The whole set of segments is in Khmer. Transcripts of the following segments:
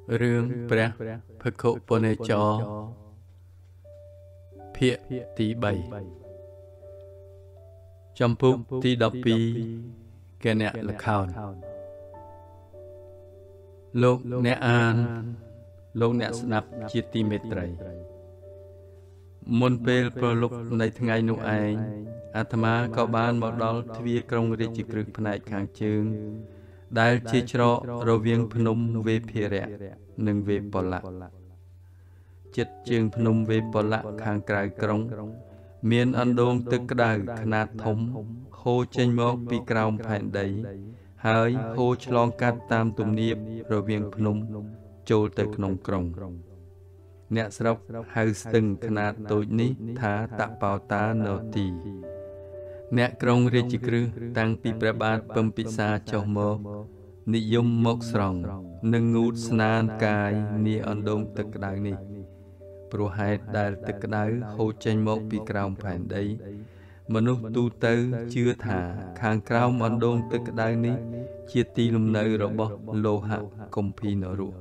Rương Pra Phật Khổ Bồ Nê Chó Phiệ Tí 7 Trong phút tí đọc bí Kẻ nẹ là khảo Lúc nẹ an Lúc nẹ snap chia tí mê trầy Môn bèl pro lúc này thằng ngày nụ anh Atama có ban một đol thuyết krong rì chì cực phần này kháng chương Đài chì trọ rô viên phnom về phía rẹ Nâng về bỏ lạc Chết chương phnom về bỏ lạc kháng cài krong Miền ấn đôn tức đài khả nát thống Hô chênh mốc bị krong phản đấy Hơi hô chlong cát tam tùm niếp rô viên phnom Chôl tới knong krong Nẹ srok hào stưng khả nát tối ní thá tạ bào tá nô tì Nẹ krong rì chì cực tăng pi pra bát bâm pi xa cho mô Nị yum mốc srong Nâng ngút snan cài Nị ấn đôn tức đài ní Pro hạt đài tức đài hô chênh mốc pi krong phản đấy Manu tu tư chưa thả kháng krong ấn đôn tức đài ní Chia ti lùm nâu rô bó lô hạ công phi nở rụa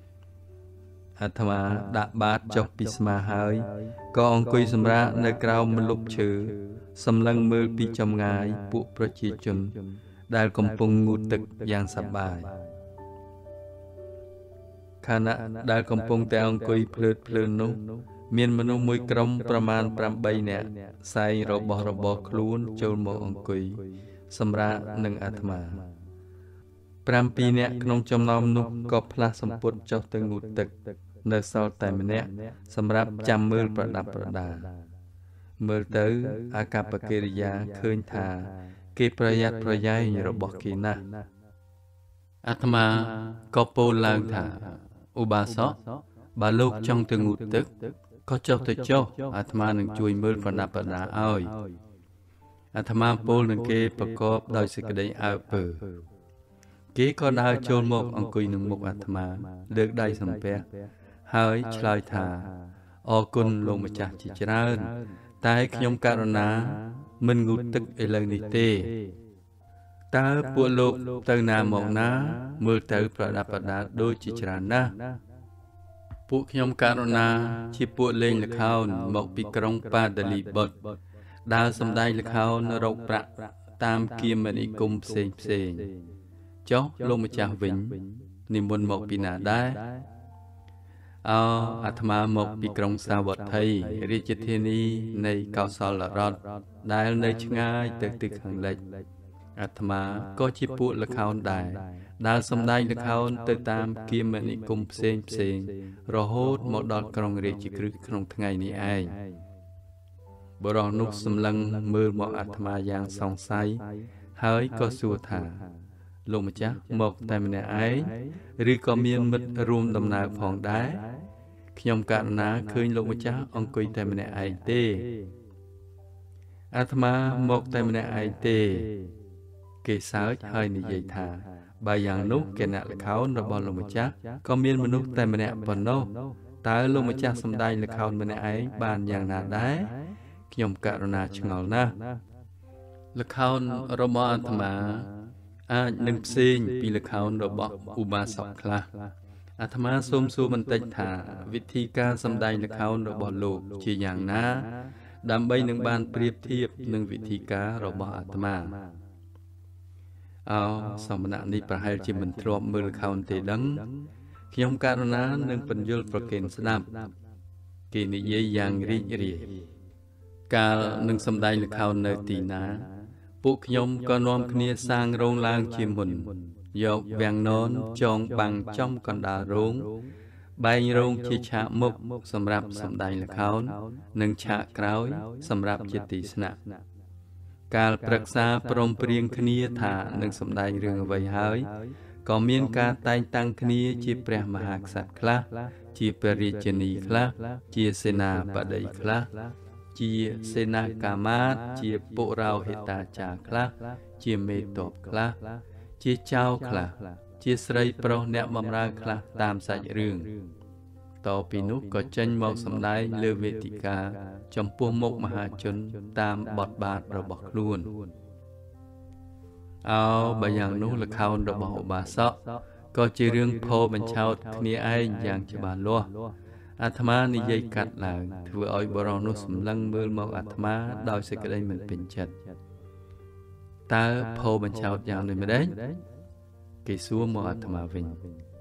Atama đã bát chọc pisma hơi Có ông quy xâm ra nơi krong mà lục chữ Xâm lăng mơ pi chom ngài Bộ pro chi chun Đài công pung ngụ tực giang sạp bài Khả nạ đài công pung tại ông quy phลื่n nụ Miền manu mùi krong praman pram bay nẹ Sai rô bó khluôn chôl mô ông quy Xâm ra nâng Atama Pram pi nẹ knong chom nom nụ Có pla xâm put cho tư ngụ tực Nơi sau tại mình nẹ Xâm rạp chăm mơ pra đà Mơ tới Akapakiriya khơi thà Kê prayat prayay nhờ bọc kì na Atma có bố lang thả Ubasok Bà lúc trong từng ngụ tức Có cho tới cho Atma nâng chui mơ pra đà ơi Atma bố nâng kê bà cóp đòi sự cái đấy áo bờ Kê có đào chôn một ông quỳ nâng một Atma Được đây xâm bè Hơi chlai thà Ô cun lông mà chạc chỉ chân Tai khnyom karona Mình ngụ tức ở lần này tê Ta bộ lục từ nà mộng ná Mưa tới Pradappada đôi chỉ tràn ná Bộ khnyom karona Chỉ bộ lên lực hào Mộc bị krong pa đali bật Đa xâm đai lực hào Nó rộng bạc Tam kia mình ý cung xên Chó lông mà chạc vĩnh Niềm buồn mộc bị nà đá Atma mộc bị krong sa vật thầy Rì chít thiên y Này cao sao là rọt Đài nơi chứng ai Từ từ khẳng lệch Atma có chi bộ lực hào đài Đài xâm đai lực hào Từ tam kia mệnh ý cung xên Rồi hốt một đọt krong rì chít cực Krong tháng ngày ai Bộ rò nút xâm lăng Mưa một Atma giang song say Hơi có xua thả Lúc mà chắc một tại mình ấy Rì có miên mít rùm đầm nào phòng đá Khnyom karana khơi lúc mà chắc ông quỳ tại mình ấy tê Atma một tại mình ấy tê Kê sáu hơi này dây thả Bà dàng nút kê nạ là kháo rồi bỏ lúc mà chắc Có miên mà nút tại mình ấy bần nô Ta lúc mà chắc xâm đai là kháo mình ấy Bàn dàng nạ đá Khnyom karana chừng ngọt na Là kháo rồi bỏ Atma nâng xên vì lực hào đồ bọc Ubasok khla Atma xôm xô mình tách thả Vị thi ca xâm đai lực hào đồ bọc lục Chỉ dạng ná Đàm bay nâng ban priệp thiệp Nâng vị thi ca đồ bọc Atma Sau mà nạn đi bà hai chỉ mình trộm mơ lực hào tế đấng Khi ông karana nâng phần dôl pro kênh snap Kỳ này dây dàng rì rì Cả nâng xâm đai lực hào nơi tì ná Bộ khnyom có nôm khnia sang rong lang chim hùn Dọc vàng nón chong bằng trong con đà rong Bay rong chi chạ mục Xâm rạp xâm đai lạc hôn Nâng chạ kráo xâm rạp chi tí snap Cả bạc xa prom priêng khnia thả Nâng xâm đai rừng vầy hơi Có miên ca tay tăng khnia chi preh mahak sát khla Chi perichani khla Chi sena padai khla Chia sena kamat, chia bộ rau hita cha khla, chia mê tộp khla, chia chao khla, chia srei pro nẹ bầm ra khla tam sạch rương. Tò pi nút có chênh mọc xâm đáy lơ vệ tị ca, trong pua mốc mà hạ chân tam bọt bạt rồi bọc luôn. Bà dàng nút là khao rồi bỏ bà sọ, có chỉ riêng phô mình chào kia ai dạng cho bà lo Atma ni dây cắt là vừa oi bờ nó sầm lăng mưa màu Atma đòi sẽ cái đây mình bình chặt ta phô mình chào dạng này mới đấy cái xua màu Atma vinh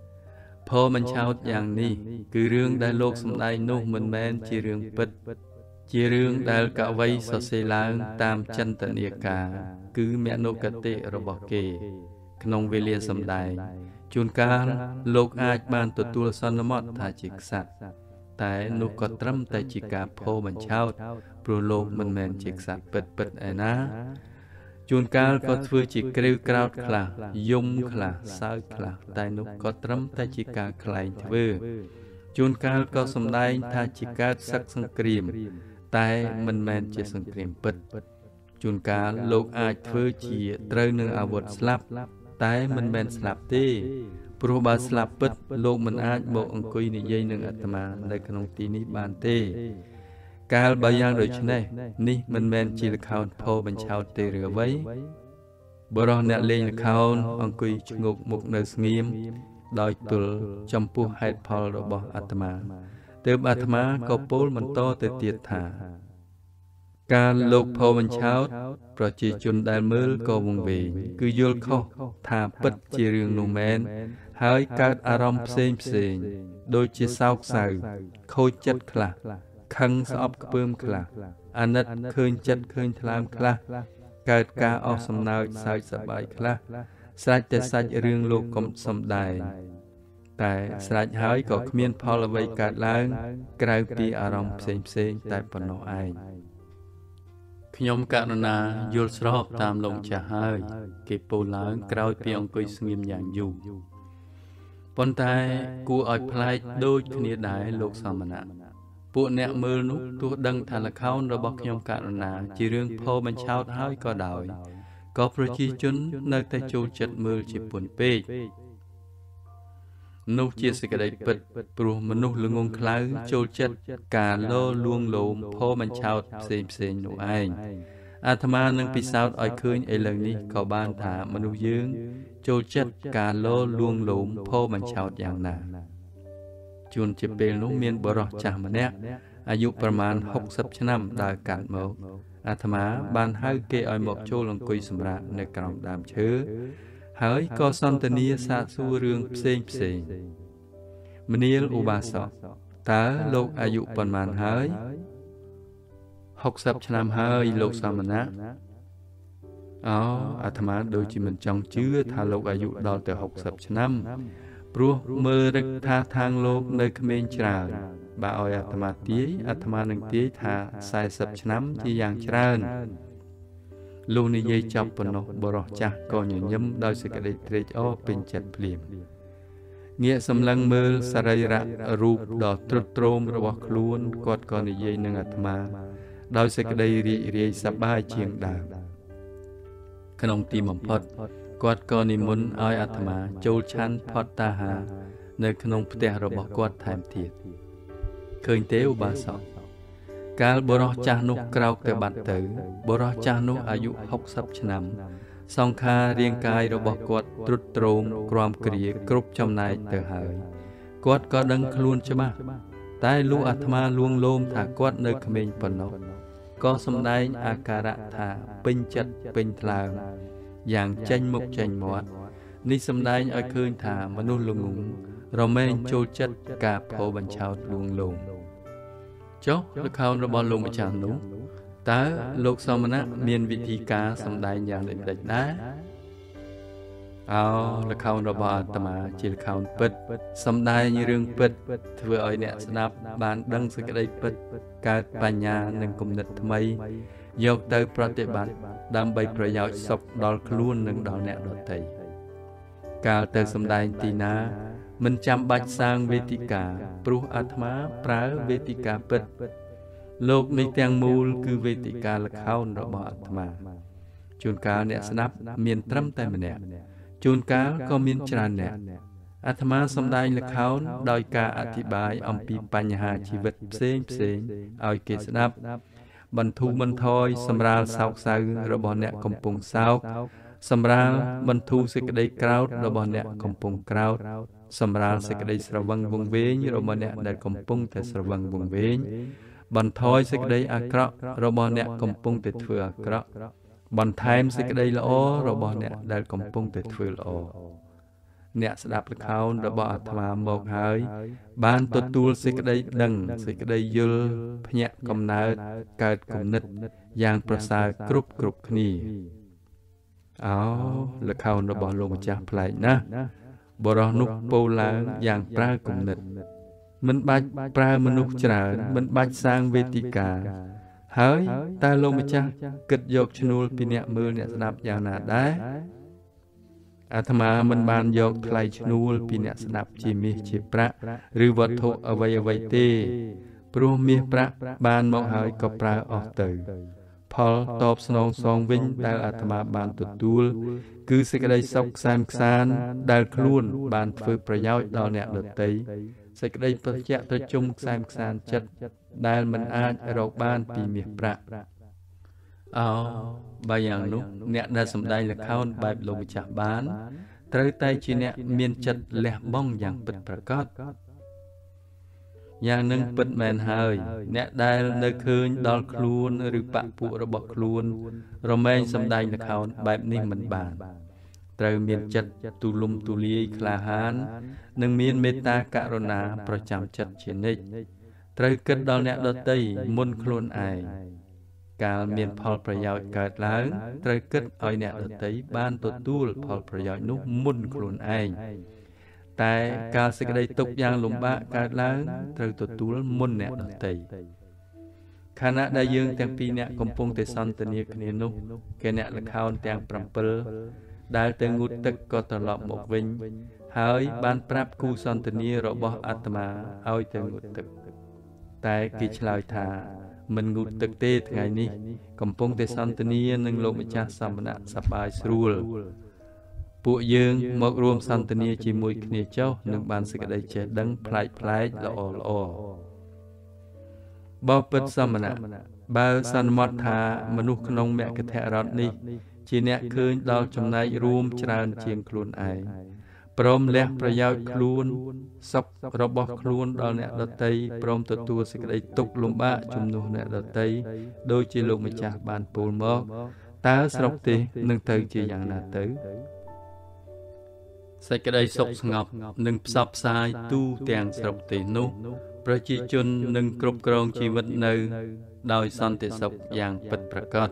phô mình chào dạng ni cứ riêng đại lục sầm đại nô mình men chỉ riêng bật chỉ riêng đại cả vây so xe lang tam chân tận địa cả cứ mẹ nô cát tệ rồi bỏ kề nông về liền sầm đại chuồn ca lục ai ban tụt tua son mót thà chỉ sạch tại nô có trâm tại chỉ cả phô mình chào pro lục mình men chỉ sạch bật ai ná chuồn ca có thưa chỉ kêu cao là dung là sao là tại nô có trâm tại chỉ cả lại thưa chuồn ca có sầm đại thà chỉ cả sắc sưng kìm tại mình men chỉ sưng kìm bật chuồn ca lục ai thưa chỉ trơi nương áo vật slap tại mình men slap tê pro ba slap bật lục mình ai bộ ông coi này dây nương Atma đây cái nông tí ní bàn tê cả bao nhiêu rồi chứ này ní mình men chỉ là khao phô mình chào tê rửa vấy bữa đó nè lên là khao ông coi ngục một nơi nghiêm đòi tụi trong pu hai phò rồi bỏ Atma từ Atma có pol mình to từ tiệt thảการโลกพอมันเช้าประชาชนได้เมื่อก็วงเวงคือโยลข้อทาปัดจีเรื่องนูแมนหายการอารมณ์เสียงโดยจีเศร้าใส่โคจัดคลาคังสอบเพิ่มคลาอันนั้นเคยจัดเคยทลามคลาเกิดการออกสำนักใส่สบายคลาสายแต่สายเรื่องโลกกลมสมได้แต่สายหายก็เมียนพอละไว้การล้างกลายปีอารมณ์เสียงแต่ปนเอาไอขยมกะรณาโยลสรอบตามลงจะหายเก็บปูล้างกราวเปียงกุยสงิมอย่างอยู่ปนตายกูอ่อยพลายโดยขณีได้โลกสามนะปูเนมือนุกตัวดังทาละเข้าระบบขยมกะรณาจีเรื่องพอมันเช้าหายก็ได้ก็ประชีจุนนักแต่โจจัดมือจีปุ่นเป้นุเจียสกได้ปิดปลุกมนุษย์ลงงคล้ายโจจัดการล่อลวงโลมพอมันชาวเซนหนูไออาตมานึงปีสาวอ้อยคืนไอเรื่องนี้เขาบ้านถามนุษย์ยืงโจจัดการล่อลวงโลมพอมันชาวอย่างหนาจุนจะเป็นลูกเมียนบรอจ่ามันเนี้ยอายุประมาณ60 ชั่วโมงได้การเมาอาตมาบ้านให้เกยอ้อยหมกโจลงกุยสำราญในกล่องดามเชื้อหายก็สันตเนียสาสูเรื่องเสียงมณีลอุบาสกตาโลกอายุประมาณหาย60 ชั่วโมงหายโลกสามนะอาตมาโดยจิมันจังเชื่อทาโลกอายุดอลแต่60 ชั่วโมงปลุกมือรักทาทางโลกในเขมรจราบ่าวอาตมาตีอาตมาหนึ่งตีทา40 ชั่วโมงที่อย่างจราลูกนิยจับปนกบรอจักก็หยุ่ยำโดยสกัดเตรจเป็นจัดเปลี่ยนเงี้ยสำลังมือสลายระรูปดอกตรุตรมระวักล้วนกอดก่อนนิยนึงอัตมาโดยสกัดเรียสบายเชียงดาขนมตีหม่อมพอดกอดก่อนนิมุนอ้อยอัตมาโจลชันพอดตาหาในขนมเตะระบอกกอดไทม์เทียดเคยเตอุบาสกการบรอจานุกราวแต่บัดเต๋อบรอจานุอายุ60 ชั่วโมงสองคาเรียงกายระบบกดตรุตรมกรอมเกลียกรุบจำนายเต๋อหายกดก็ดังคลุนใช่ไหมแต่ลูกอาตมาลวงโลมถากดในเขมรปนกก็สำได้อาการะถาเป็นจัดเป็นทลางอย่างเจนมุกเจนหมดนี่สำได้อาคืนถามนุษย์ลงงเราไม่โจจัดกาโพบัญชาลวงโลมโจ้ลูกเขาระบอลลงมาจากนู้แต่ลูกสมณะมีวิธีการสำได้อย่างเด็ดๆได้ลูกเขาระบอลตมาจีลูกเขาปิดสำได้ในเรื่องปิดเถื่อไอเนี่ยสนับบานดังสกัดปิดการปัญญาหนึ่งกลุ่มนิดทำไมยกเตอปฏิบัติดำใบประโยชน์ศพดอลคล้วนหนึ่งดอลเนี่ยดอลไตการเตอสำได้ตีนามันจำบัดสร้างเวทีกาปลุกอาตมาปราเวทีกาปิดโลกในแตงมูลคือเวทีกาละเข้าระบอาตมาจูนกาเนี่ยสนับเมียนตรำแต่มันเนี่ยจูนกาก็เมียนจานเนี่ยอาตมาสำได้ละเข้าโดยการอธิบายอมปีปัญหาชีวิตเสียงเอาเกศนับบรรทุกบรรทอยสำราญสาวสาวระบเนี่ยกำปงสาวសម្រាលបន្ធូរសេចក្តីក្រោធរបស់អ្នកកំពុងក្រោធសម្រាលសេចក្តីស្រវឹងវង្វេងរបស់អ្នកដែលកំពុងតែស្រវឹងវង្វេងបន្ថយសេចក្តីអាក្រក់របស់អ្នកកំពុងតែធ្វើអាក្រក់បន្ថែមសេចក្តីល្អរបស់អ្នកដែលកំពុងតែធ្វើល្អអ្នកស្ដាប់ល្ខោនរបស់អាត្មាមកហើយបានទទួលសេចក្តីដឹងសេចក្តីយល់ភ្ញាក់កំណើតកើតគំនិតយ៉ាងប្រសើរគ្រប់គ្នាល្ខោនរបស់លោកម្ចាស់ប្លែកណាស់បរោះនោះពោលឡើងយ៉ាងប្រើគំនិតមិនបាច់ប្រើមនុស្សច្រើនមិនបាច់សាងវេទិកាហើយតើលោកម្ចាស់គិតយកឈ្នួលពីអ្នកមើលអ្នកស្ដាប់យ៉ាងណាដែរអាត្មាមិនបានយកថ្លៃឈ្នួលពីអ្នកស្ដាប់ជាមាសជាប្រាក់ឬវត្ថុអ្វីទេព្រោះមាសប្រាក់បានមកហើយក៏ប្រើអស់ទៅផលតបស្នងសងវិញដែលអាត្មាបានទទួលគឺសេចក្តីសុខខ្សែមខ្សានដែលខ្លួនបានធ្វើប្រយោជន៍ដល់អ្នកដទៃសេចក្តីប្រជ្ជៈត្រជុំខ្សែមខ្សានចិត្តដែលមិនអាចរកបានពីមាសប្រាក់បើយ៉ាងនោះអ្នកដែលសម្ដែងល្ខោនបែបលោកម្ចាស់បានត្រូវតែជាអ្នកមានចិត្តលះបង់យ៉ាងពិតប្រាកដយ៉ាងនឹងពិតមែនហើយអ្នកដែលនៅឃើញដល់ខ្លួនឬបពុរបស់ខ្លួនរមែងសម្ដែងល្ខោនបែបនេះមិនបានត្រូវមានចិត្តទូលំទូលាយក្លាហាននិងមានមេត្តាករុណាប្រចាំចិត្តជានិច្ចត្រូវគិតដល់អ្នកដទៃមុនខ្លួនឯងកាលមានផលប្រយោជន៍កើតឡើងត្រូវគិតឲ្យអ្នកដទៃបានទទួលផលប្រយោជន៍នោះមុនខ្លួនឯងតែកាលសេចក្តីទុក្ខយ៉ាងលំបាកកើតឡើងត្រូវទទួលមុនអ្នកដទៃខណៈដែលយើងទាំងពីរអ្នកកំពុងតែសន្ទនាគ្នានោះគេអ្នកល្ខោនទាំង7ដែលទៅងូតទឹកក៏ត្រឡប់មកវិញហើយបានប្រាប់គូសន្ទនារបស់អាត្មាឲ្យទៅងូតទឹកតែគេឆ្លើយថាមិនងូតទឹកទេថ្ងៃនេះកំពុងតែសន្ទនានឹងលោកម្ចាស់សមណៈសប្បាយស្រួលពួកយើងមករួមសន្ទនាជាមួយគ្នាចុះនឹងបានសេចក្តីចេះដឹងប្លែកល្អបបិទ្ធសមណៈបើសន្មតថាមនុស្សក្នុងមគ្គធរដ្ឋនេះជាអ្នកឃើញដល់ចំណែករួមច្រើនជាងខ្លួនឯងព្រមលះប្រយោជន៍ខ្លួនសុខរបស់ខ្លួនដល់អ្នកដទៃព្រមទទួលសេចក្តីទុក្ខលំបាកជំនួសអ្នកដទៃដូចជាលោកម្ចាស់បានពោលមកតើស្រុកទេសនឹងទៅជាយ៉ាងណាទៅសេចក្តីសុខស្ងប់នឹងផ្សព្វផ្សាយទូទាំងស្រុកទេសនោះប្រជាជននឹងគ្រប់គ្រងជីវិតនៅដោយសន្តិសុខយ៉ាងពិតប្រាកដ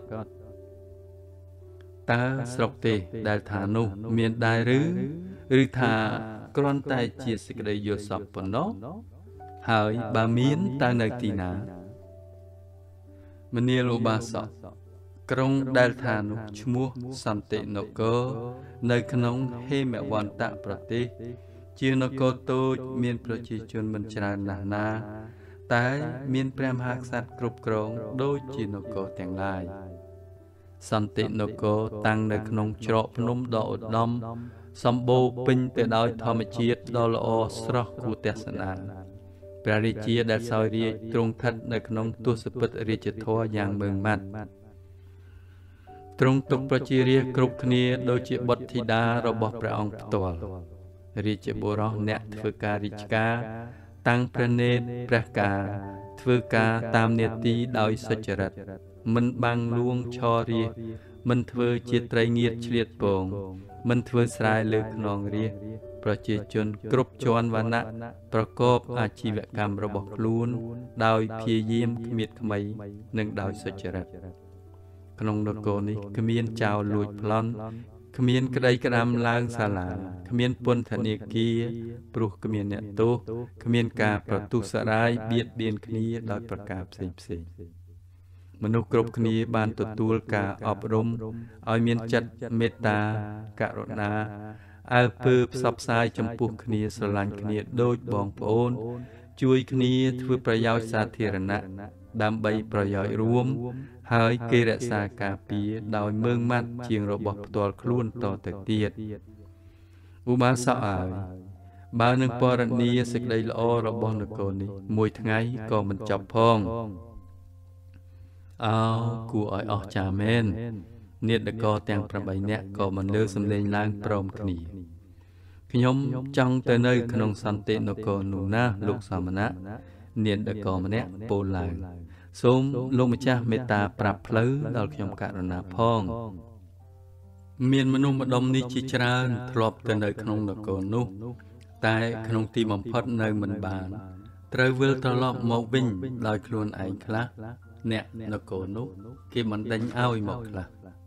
តើស្រុកទេសដែលថានោះមានដែរឬថាគ្រាន់តែជាសេចក្តីយល់សប្តិប៉ុណ្ណោះហើយបើមានតើនៅទីណាមនាលឧបាសកក្រុងដែលថានោះឈ្មោះសន្តិនគរនៅក្នុងហេមវន្តប្រទេសជានគរតូចមានប្រជាជនមិនច្រើនណាស់ណាតែមានព្រះមហាក្សត្រគ្រប់គ្រងដូចជានគរទាំងឡាយសន្តិនគរតាំងនៅក្នុងច្រកភ្នំដ៏ឧត្តមសម្បូរពេញទៅដោយធម្មជាតិដ៏ល្អស្រស់គួរទស្សនាព្រះរាជាដែលសោយរាជ្យទ្រង់ស្ថិតនៅក្នុងទសពិធរាជធម៌យ៉ាងម៉ឺងម៉ាត់ទ្រង់ទុកប្រជារាស្ត្រគ្រប់គ្នាដូចជាបុត្រធីតារបស់ព្រះអង្គផ្ទាល់រាជបុរសអ្នកធ្វើការរាជការតាំងព្រះនេត្រព្រះការធ្វើការតាមនាទីដោយសុចរិតមិនបាំងលួងឆរាសមិនធ្វើជាត្រីងៀតឆ្លៀតពងមិនធ្វើស្រែលើខ្នងរាសប្រជាជនគ្រប់ជាន់វណ្ណៈប្រកបអាជីវកម្មរបស់ខ្លួនដោយព្យាយាមគ្មៀតខ្មៃនិងដោយសុចរិតក្នុងនគរនេះគ្មានចោរលួចប្លន់គ្មានក្តីក្តាំឡើងសាលាគ្មានពន្ធនាគារព្រោះគ្មានអ្នកទោសគ្មានការប្រទុសរាយបៀតបៀនគ្នាដោយប្រការផ្សេងមនុស្សគ្រប់គ្នាបានទទួលការអប់រំឲ្យមានចិត្តមេត្តាករុណាអើពើផ្សព្វផ្សាយចំពោះគ្នាស្រឡាញ់គ្នាដូចបងប្អូនជួយគ្នាធ្វើប្រយោជន៍សាធារណៈដើម្បីប្រយោជន៍រួមហើយគេរក្សាការពារដោយម៉ឺងម៉ាត់ជាងរបស់ផ្ទាល់ខ្លួនតទៅទៀតឧបាសកអើយបើនឹងពរនីសេចក្តីល្អរបស់នគរនេះមួយថ្ងៃក៏មិនចប់ផងគួរឲ្យអស្ចារ្យមែន nhiệt được co tàng pra bảy nẹt có mình lơ xâm lên lang prom khỉ khi nhóm trong tới nơi khung san tệ nó có nụ na lục sa mana nhiệt được co mà nẹt bồ lang xôm lông cha meta prap lứ đào nhóm cả na phong miền manu mà đông ni chi tràn thọp tới nơi khung nó có nụ tại khung tim mầm phật nơi mình bàn trời vừa trở lọp một vinh đòi luôn ảnh khá nè nó cổ nút khi mình đánh ao một là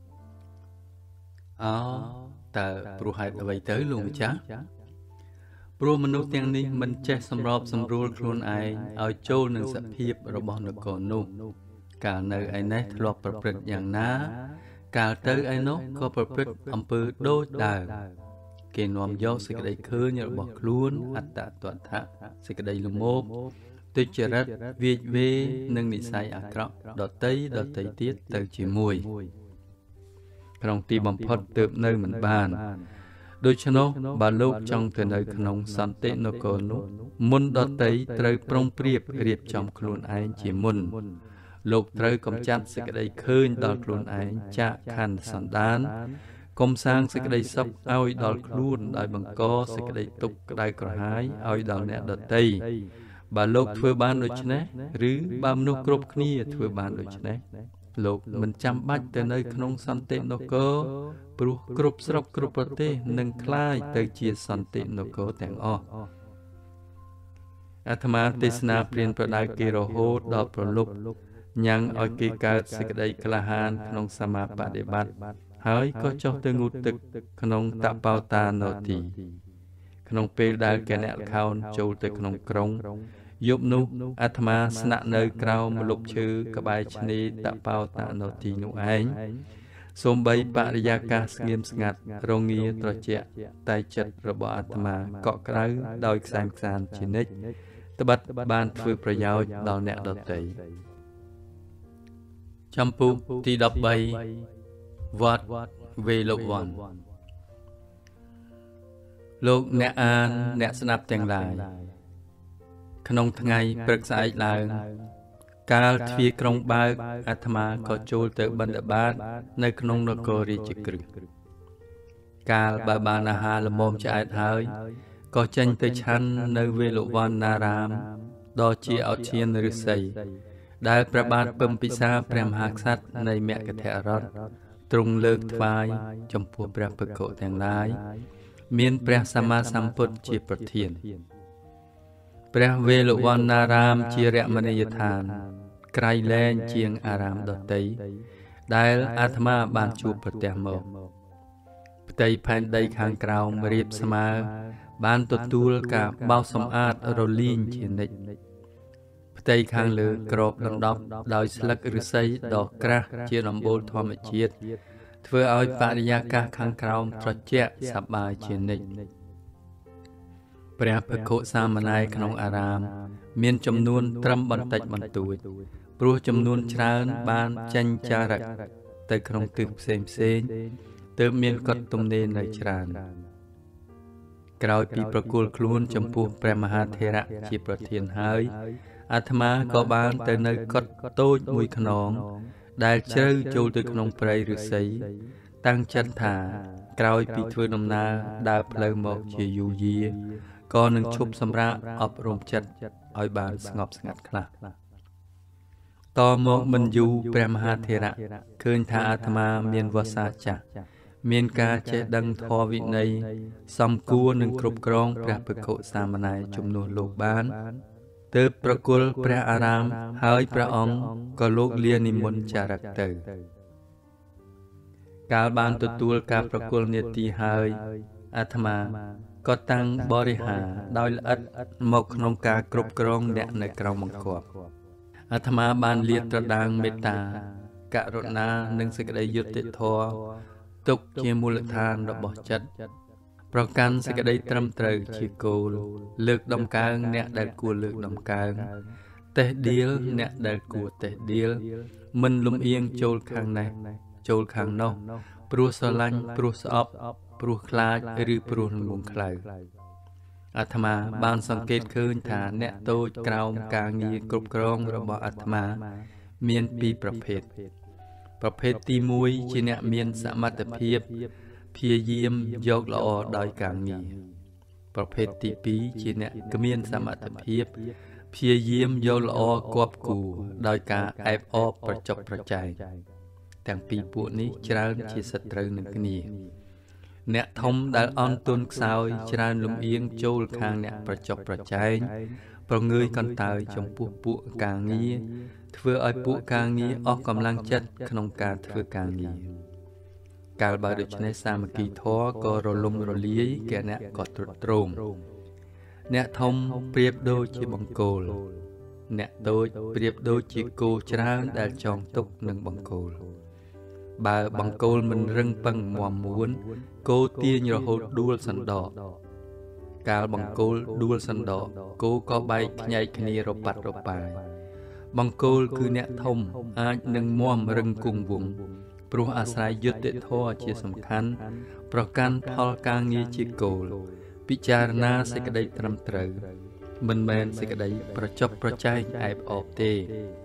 ta pro hai vậy tới luôn chá pro mình nút tiếng đi mình che xâm rộp xâm rùa luôn ảnh ao châu nâng sập hiệp rồi bỏ nó cổ nút cả nơi ảnh này lọp bật bậtอย่างná cả tới ảnh nó có bật bật âm bư đôi đào kê nòm do sự cái đấy khứ như bỏ luôn ắt tạ toàn thạ sự cái đấy là mô tôi chỉ rất việc về nâng nị sai ác trọ đỏ tây tiết từ chỉ mùi trong tim bầm phật tự nơi mình bàn đôi chân nó bà lúc trong từ nơi khổng sản tệ nó có nụ môn đỏ tây trời prong priệp riệp trong khuôn anh chỉ môn lục trời công chát sự cái đấy khứ đỏ khuôn anh chạ khăn sản đán công sang sự cái đây sắp ao đào luôn đại bằng co sự cái đây tục cái đây còn hái ao đào nẹt đợt tây bà lục thưa ban đôi chân đấy rứ ba nô cướp kia thưa ban đôi chân đấy lục mình chăm bách từ nơi không san tệ nó có bru cướp sọc cướp tê nâng khai từ chia san tệ nó có tàng o Atma Tisna Prin Pradai Kiro Ho đào pro lục nhang ở kỳ cao sự cái đây klahan không sama bade bátហើយក៏ចុះទៅងូតទឹកក្នុងតបោតាណូទីក្នុងពេលដែលកណខោនចូលទៅក្នុងក្រុងយប់នោះអាត្មាស្នាក់នៅក្រោមម្លប់ឈើក្បែរឆ្នេរតបោតាណូទីនោះឯងសូម្បីបរិយាកាសស្ងៀមស្ងាត់រងាត្រជាក់តែចិត្តរបស់អាត្មាកក់ក្ដៅដោយខ្សែមខ្សានជានិច្ចត្បិតបានធ្វើប្រយោជន៍ដល់អ្នកដទៃចំពុកទី13វត្តវេលវ័នលោកអ្នកអានអ្នកស្ដាប់ទាំងឡាយក្នុងថ្ងៃព្រឹកស្អែកឡើងកាលទ្វារក្រុងបើកអាត្មាក៏ចូលទៅបិណ្ឌបាតនៅក្នុងនគររាជក្រឹសកាលបើបានអាហារល្មមឆ្អែតហើយក៏ចេញទៅឆាន់នៅវេលវ័នណារាមដ៏ជាឧទ្យានឫស្សីដែលព្រះបាទពំពិសាព្រះមហាក្សត្រនៃមគធរដ្ឋទ្រង់លើកថ្វាយចំពោះព្រះភិក្ខុទាំងឡាយមានព្រះសម្មាសម្ពុទ្ធជាប្រធានព្រះវេលវណ្ណារាមជារមណីយដ្ឋានក្រៃលែងជាងអារាមដទៃដែលអាត្មាបានជួបប្រទះមកផ្ទៃផែនដីខាងក្រោមរៀបស្មើបានទទួលការបោសសម្អាតរលីងជានិច្ចផ្ទៃខាងលើក្របដណ្ដប់ដោយស្លឹកឫស្សីដ៏ក្រាស់ជាដំបូលធម្មជាតិធ្វើឲ្យបរិយាកាសខាងក្រោមត្រជាក់សប្បាយជានិច្ចព្រះភិក្ខុសាមណេរក្នុងអារាមមានចំនួនត្រឹមបន្តិចបន្តួចព្រោះចំនួនច្រើនបានចេញចារកទៅក្នុងទិសផ្សេងទើបមានកត់ទំនេរនៅច្រើនក្រោយពីប្រគល់ខ្លួនចំពោះព្រះមហាថេរៈជាប្រធានហើយអាត្មាក៏បានទៅនៅកត់តូចមួយខ្នងដែលជ្រៅចូលទៅក្នុងព្រៃឫស្សីតាំងចិត្តថាក្រោយពីធ្វើដំណើរដើរផ្លូវមកជាយូរយារក៏នឹងឈប់សម្រាកអប់រំចិត្តឲ្យបានស្ងប់ស្ងាត់ខ្លះតមកមិនយូរព្រះមហាថេរៈឃើញថាអាត្មាមានវស្សាចាស់មានការចេះដឹងធម៌វិន័យសំគួរនឹងគ្រប់គ្រងព្រះភិក្ខុសាមណេរជំនួសលោកបានទើបប្រគល់ព្រះអារាមហើយព្រះអង្គក៏លោកលានិមន្តចារកទៅកាលបានទទួលការប្រគល់នាទីហើយអាត្មាក៏តាំងបរិហារដោយល្អិតមកក្នុងការគ្រប់គ្រងអ្នកនៅក្រោមបង្គាប់អាត្មាបានលាតត្រដាងមេត្តាករុណានិងសេចក្តីយុត្តិធម៌ទុកជាមូលដ្ឋានរបស់ចិត្តប្រកាន់សេចក្តីត្រឹមត្រូវជាគោលលើកដំកើងអ្នកដែលគួរលើកដំកើងតេះដៀលអ្នកដែលគួរតេះដៀលមិនលំអៀងចូលខាងនេះចូលខាងនោះព្រោះស្រឡាញ់ព្រោះស្អប់ព្រោះខ្លាចឬព្រោះងងខ្លៅអាត្មាបានសង្កេតឃើញថាអ្នកតូចក្រោមការងារគ្រប់គ្រងរបស់អាត្មាមានពីរប្រភេទប្រភេទទី1ជាអ្នកមានសមត្ថភាពព្យាយាមយកល្អដោយការងារប្រភេទទី2ជាអ្នកគ្មានសមត្ថភាពព្យាយាមយកល្អគប់គូដោយការអែបអបប្រចុកប្រចែងទាំងពីរពួកនេះច្រើនជាសត្រូវនឹងគ្នាអ្នកធំដែលអន់ទុនខ្សោយច្រើនលំអៀងចូលខាងអ្នកប្រចុកប្រចែងប្រងើយកន្តើយចំពោះពួកការងារធ្វើឲ្យពួកការងារអស់កម្លាំងចិត្តក្នុងការធ្វើការងារកាលបើដូច្នេះសាមគ្គីធម៌ក៏រលំរលាយគណៈក៏ទ្រុឌទ្រោមអ្នកធំប្រៀបដូចជាបង្គោលអ្នកតូចប្រៀបដូចជាគោច្រើនដែលចងទុកនឹងបង្គោលបើបង្គោលមិនរឹងប៉ឹងមាំមួនគោទាញរហូតដួលសណ្ដកកាលបង្គោលដួលសណ្ដកគោក៏បែកខ្ញែកគ្នារប៉ាត់របាយបង្គោលគឺអ្នកធំអាចនឹងមាំរឹងគង់វង្សព្រោះអាស្រ័យយុត្តិធម៌ជាសំខាន់ប្រកាន់ផលការងារជាគោលពិចារណាសេចក្តីត្រឹមត្រូវមិនមែនសេចក្តីប្រចុកប្រចែងអែបអបទេ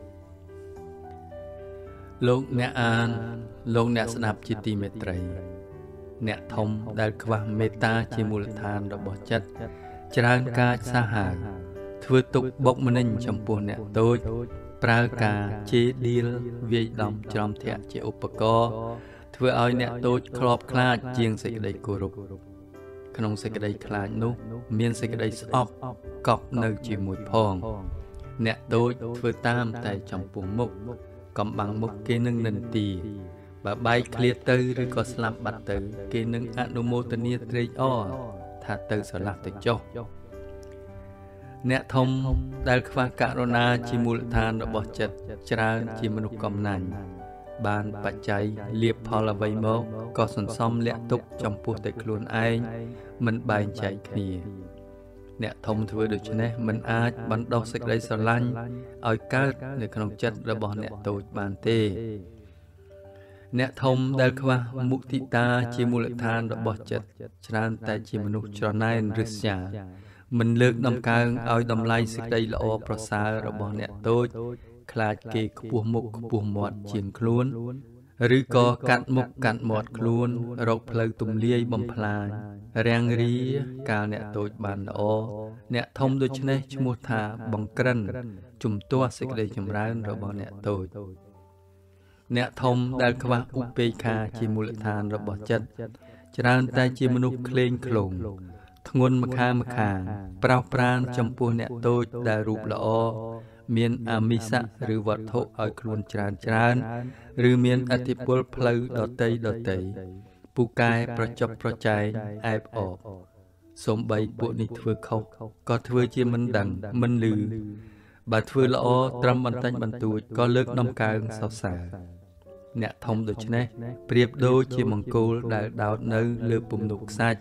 លោកអ្នកអានលោកអ្នកស្ដាប់ជាទីមេត្រីអ្នកធំដែលខ្វះមេត្តាជាមូលដ្ឋានរបស់ចិត្តច្រើនកាចសាហាវធ្វើទុកបុកម្នេញចំពោះអ្នកតូចប្រើការជេរឌៀលវាយដំច្រំធាក់ជាឧបករណ៍ធ្វើឲ្យអ្នកតូចខ្លាប់ខ្លាចជាងសេចក្តីគោរពក្នុងសេចក្តីខ្លាចនោះមានសេចក្តីស្អប់កប់នៅជាមួយផងអ្នកតូចធ្វើតាមតែចំពោះមុខកំបាំងមុខគេនឹងនិន្ទាបើបែកឃ្លាទៅឬក៏ស្លាប់បាត់ទៅគេនឹងអនុមោទនាត្រេកអរថាទៅស្រឡះទៅចុះអ្នកធំដែលខ្វះករុណាជាមូលដ្ឋានរបស់ចិត្តច្រើនជាមនុស្សកំណាញ់បានបច្ច័យលៀបផលអ្វីមកក៏សន្សំលាក់ទុកចំពោះតែខ្លួនឯងមិនបែងចែកគ្នាអ្នកធំធ្វើដូច្នេះមិនអាចបណ្ដោះសេចក្តីស្រឡាញ់ឲ្យកើតនៅក្នុងចិត្តរបស់អ្នកតូចបានទេអ្នកធំដែលខ្វះមុទិតាជាមូលដ្ឋានរបស់ចិត្តច្រើនតែជាមនុស្សច្រណែនរឹស្យាមិនលើកដំកើងឲ្យតម្លៃសេចក្តីល្អប្រសើររបស់អ្នកតូចខ្លាចគេខ្ពស់មុខខ្ពស់មាត់ជាងខ្លួនឬក៏កាត់មុខកាត់មាត់ខ្លួនរកផ្លូវទំលាយបំផ្លាញរាំងរាកាលអ្នកតូចបានល្អអ្នកធំដូច្នេះឈ្មោះថាបង្ក្រិនជំទាស់សេចក្តីចម្រើនរបស់អ្នកតូចអ្នកធំដែលខ្វះឧបេក្ខាជាមូលដ្ឋានរបស់ចិត្តច្រើនតែជាមនុស្សក្លែងក្លងធ្ងន់ម្ខាងម្ខាងប្រោសប្រានចំពោះអ្នកតូចដែលរូបល្អមានអាមិសៈឬវត្ថុឲ្យខ្លួនច្រើនឬមានឥទ្ធិពលផ្លូវដតីពូកែប្រចុកប្រចែងអែបអបសូម្បីពួកនេះធ្វើខុសក៏ធ្វើជាមិនដឹងមិនឮបើធ្វើល្អត្រឹមបន្តិចបន្តួចក៏លើកដំកើងសរសើរអ្នកធំដូច្នេះប្រៀបដូចជាមង្គលដែលដោតនៅលើពំនូកខ្សាច់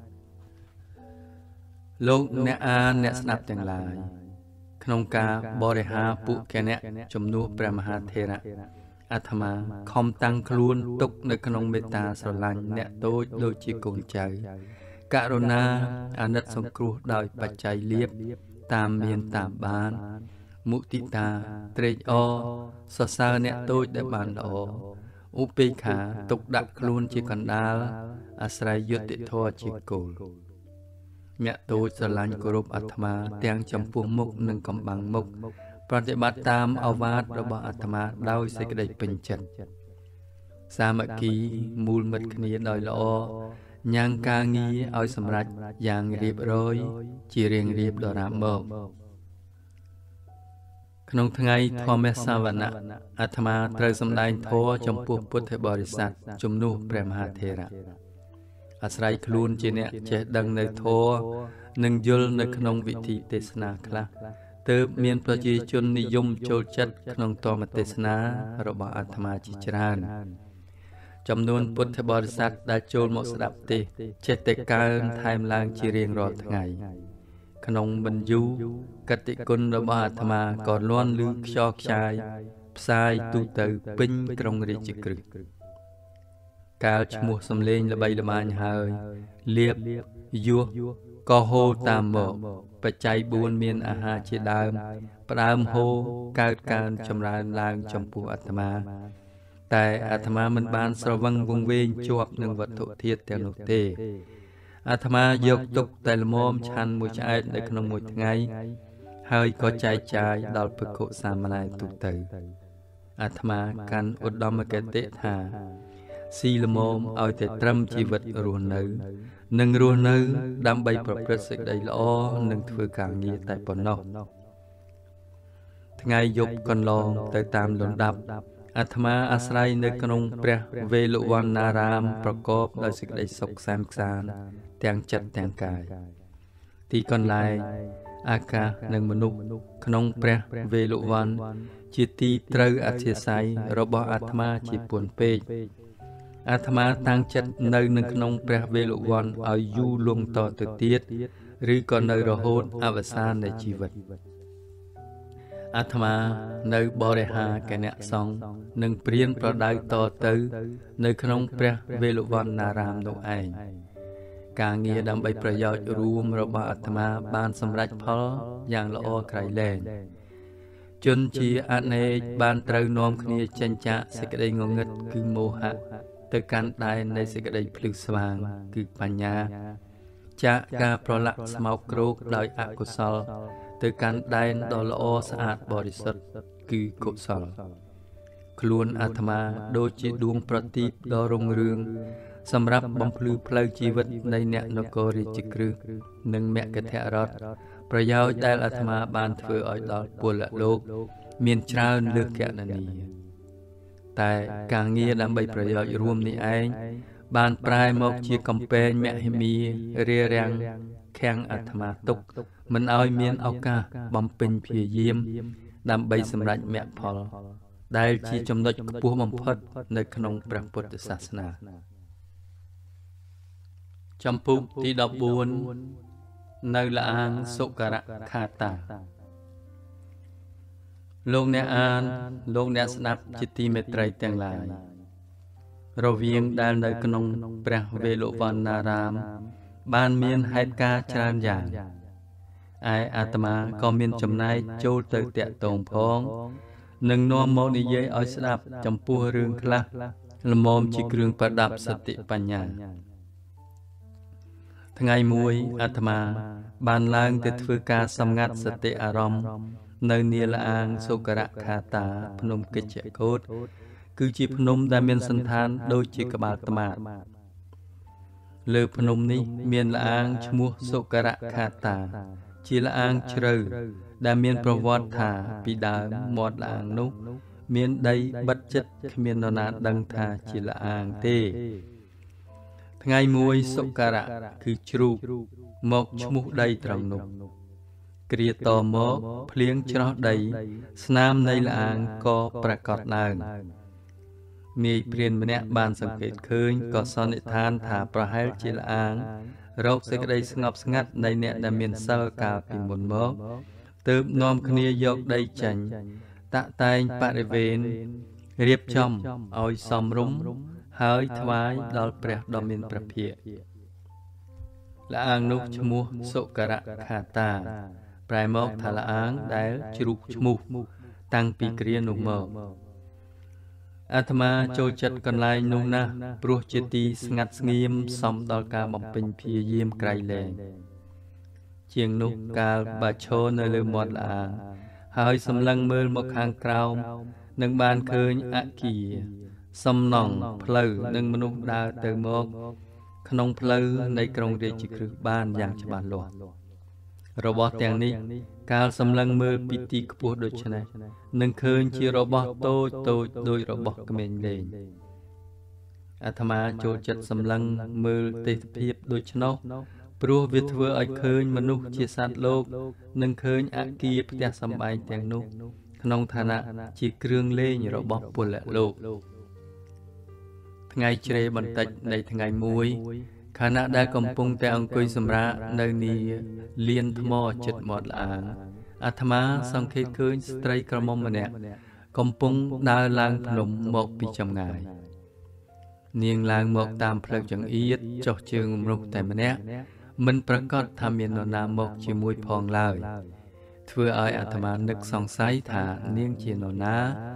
លោកអ្នកអានអ្នកស្ដាប់ទាំងឡាយក្នុងការបរិហារពួកគណៈជំនួសព្រះមហាថេរៈអាត្មាខំតាំងខ្លួនទុកនៅក្នុងមេត្តាស្រឡាញ់អ្នកតូចដូចជាកូនចៅករុណាអាណិតសង្គ្រោះដោយបច្ច័យលាភតាមមានតាមបានមុទិតាត្រេកអរសរសើរអ្នកតូចដែលបានល្អឧបេក្ខាទុកដាក់ខ្លួនជាកណ្ដាលអាស្រ័យយុត្តិធម៌ជាគោលអ្នកតូចស្រឡាញ់គោរពអាត្មាទាំងចំពោះមុខនិងកំបាំងមុខប្រតិបត្តិតាមឱវាទរបស់អាត្មាដោយសេចក្តីពេញចិត្តសាមគ្គីមូលមិត្តគ្នាដោយល្អញ៉ាំងការងារឲ្យសម្រេចយ៉ាងរៀបរយជារៀងរៀបដរាបមកក្នុងថ្ងៃធម្មសាវណៈអាត្មាត្រូវសម្ដែងធម៌ចំពោះពុទ្ធបរិស័ទជំនួសព្រះមហាថេរៈអាស្រ័យខ្លួនជាអ្នកចេះដឹងនៅធម៌និងយល់នៅក្នុងវិធីទេសនាខ្លះទើបមានប្រជាជននិយមចូលចិត្តក្នុងធម៌ទេសនារបស់អាត្មាជាច្រើនចំនួនពុទ្ធបរិស័ទដែលចូលមកស្ដាប់ទេសចេះតែកើនថែមឡើងជារៀងរាល់ថ្ងៃក្នុងមិនយូរកតិគុណរបស់អាត្មាក៏លាន់ឮខ្យល់ខ្ចាយផ្សាយទូទៅពេញក្រុងរាជក្រឹស្នកាលឈ្មោះសំលេងល្បីល្បាញហើយលៀបយោះក៏ហូរតាមមកបច្ច័យ4មានអាហារជាដើមផ្ដើមហូរកើតកើនចម្រើនឡើងចំពោះអាត្មា tại Atma mình ban sờ văng vùng viên chuộc nâng vật thụ thiết theo nụ tê Atma dọc tục tại mồm chăn mùi chạy để không mùi ngày hơi có trái trái đào bực cụ samanai tụ tử Atma căn út đom cái tệ thà si lơ mồm ao thể trâm chi vật ruồn nữ nâng ruồn nữ đam bay bậc rất sự đầy lo nâng thưa càng nghĩa tại bọn nó ngày dục còn lo tới tam luận đạp Atma asrai nơi trong pre về lộ văn naram prokop đời sự đầy sọc sam san tiếng chặt tiếng cài thì còn lại Aka nâng manu trong pre về lộ văn chỉ ti trâu athesai robo Atma chỉ buồn pe Atma tăng chất nơi nâng trong pre về lộ văn ở du luồng to từ tiết rư còn nơi rồi hôn avasan để chi vật Atma nơi bồ đề hà cái nẹ song nâng priên pro đai to tư nơi trong pre về lộ văn naram độ ảnh càng nghe đam bay prayot room roba Atma ban samrach phol yang lo krai lên chun chi ane ban trâu nom khnia chanh cha se cái đây ngong ngất cứ mô hạ tới can đai nơi se cái đây phlu swang cứ panya cha ca pro lak smau krok đòi akusal tới can đai đo lo saat bodhisat cứ kusal khuôn Atma đôi chỉ đuông prati đo rong rươngสำหรับบำพลือเพลชีวิตในเนนกอริจิกรึหนึ่งแมกะเทะรอดประโยชน์ได้อาตมาบานเถื่ออ้อยดอลปุละโลกมีนชราเลือกแกะนันนีแต่การเงียดำใบประโยชน์รวมนี้เองบานปลายมกชีกำเป็นแมหิมีเรียรังแข่งอาตมาตุกมันอ้อยเมียนเอากาบำเป็นเพียเยี่ยมดำใบสำรัจแมพอลได้ชีจำนวนปัวบำพดในขนมพระพุทธศาสนาจำปุกที่ดอกบุญในละอางสุกระคาตาลงในอานลงในสนับจิตติเมตรัยแต่งหลายเราเวียงได้ในขนมพระเวโลวันนารามบ้านเมียนให้กาจานอย่างไออาตมาก็เมียนจำนายโจเตอเตะตรงพ้องหนึ่งนวมโมนิเยอ้อยสนับจำปัวเรื่องคละละมอมจิกเรื่องประดับสติปัญญาทั้งไงมวยอาตมาบานล่างติดฟื้นการสำงัดสติอารมณ์ในเนียลอางสุกระคาตาพนมกิจโคตคือจีพนมได้เมียนสันทานโดยจีกบาตมาเลือพนมนี้เมียนละอางชมัวสุกระคาตาจีละอางเชรได้เมียนประวัติธาปีดาหมดละอางนุเมียนได้บัดจิตเมียนนนาดังธาจีละอางเตไงมวยสุกระคือชรูหมกชมุได้ตรังนุกรีตอหมกเพลียงชรอได้สนามในละอางก็ประกอบนางมีเปลี่ยนมาเนี่ยบานสังเกตคืนก็สอนนิทานถาประหารจีละอางโรคเสกได้สงบสงัดในเนี่ยดำเนินเซลกาปิมุนหมกเติมนอมคเนียยกได้จันตะไตปะริเวนเรียบจอมเอาสมรุ้มหายถวายดอลเปรดอมินประเพียละอางนุกชมัวสุกระคาตาปลายมอกทาละอางได้จรุกชมุตั้งปีเกรียนุมอกอาตมาโจจัดกันลายนุนะปลุกจิตตีสงัดเงียมสมดอลกาบำเป็นเพียเยี่ยมไกลแรงเจียงนุกกาบาโชในเลือหมดละอางหายสำลังมือหมกหางกราวนังบานเคยอากีสมนองเพลหนึ่งมนุษย์ดาวเติมมกขนมเพลในกรงเรียจิกรึบ้านอย่างฉบับหลวงระบบอย่างนี้การสำลังมือปิติกปูโดยชนะหนึ่งคืนชีระบบโตโดยระบบกเมนเลนอาตมาโจจัดสำลังมือติดเพียบโดยชนะปลัววิทเวอไอคืนมนุษย์ชีสัตว์โลกหนึ่งคืนอากีพยาสบายแต่งนุกขนมฐานะจีเครื่องเล่ยระบบปุระโลกไงเจริญบันทึกในไงมวยขณะได้กำปงแต่องคุยสำราในนี้เลียนทมอจิตหมดละอาตมาสังเกตคืนสตรีกระมมเนี่ยกำปงดาวลางพนมหมกปีจำงายเนียงลางหมกตามเพลิงจังอีดจอกเชิงรุกแต่มันเนี่ยมันประกอบทำเมียนนาหมกชิมวยพองเลยเพื่อเอาอาตมานึกสงสัยถาเนียงเชียนนาเ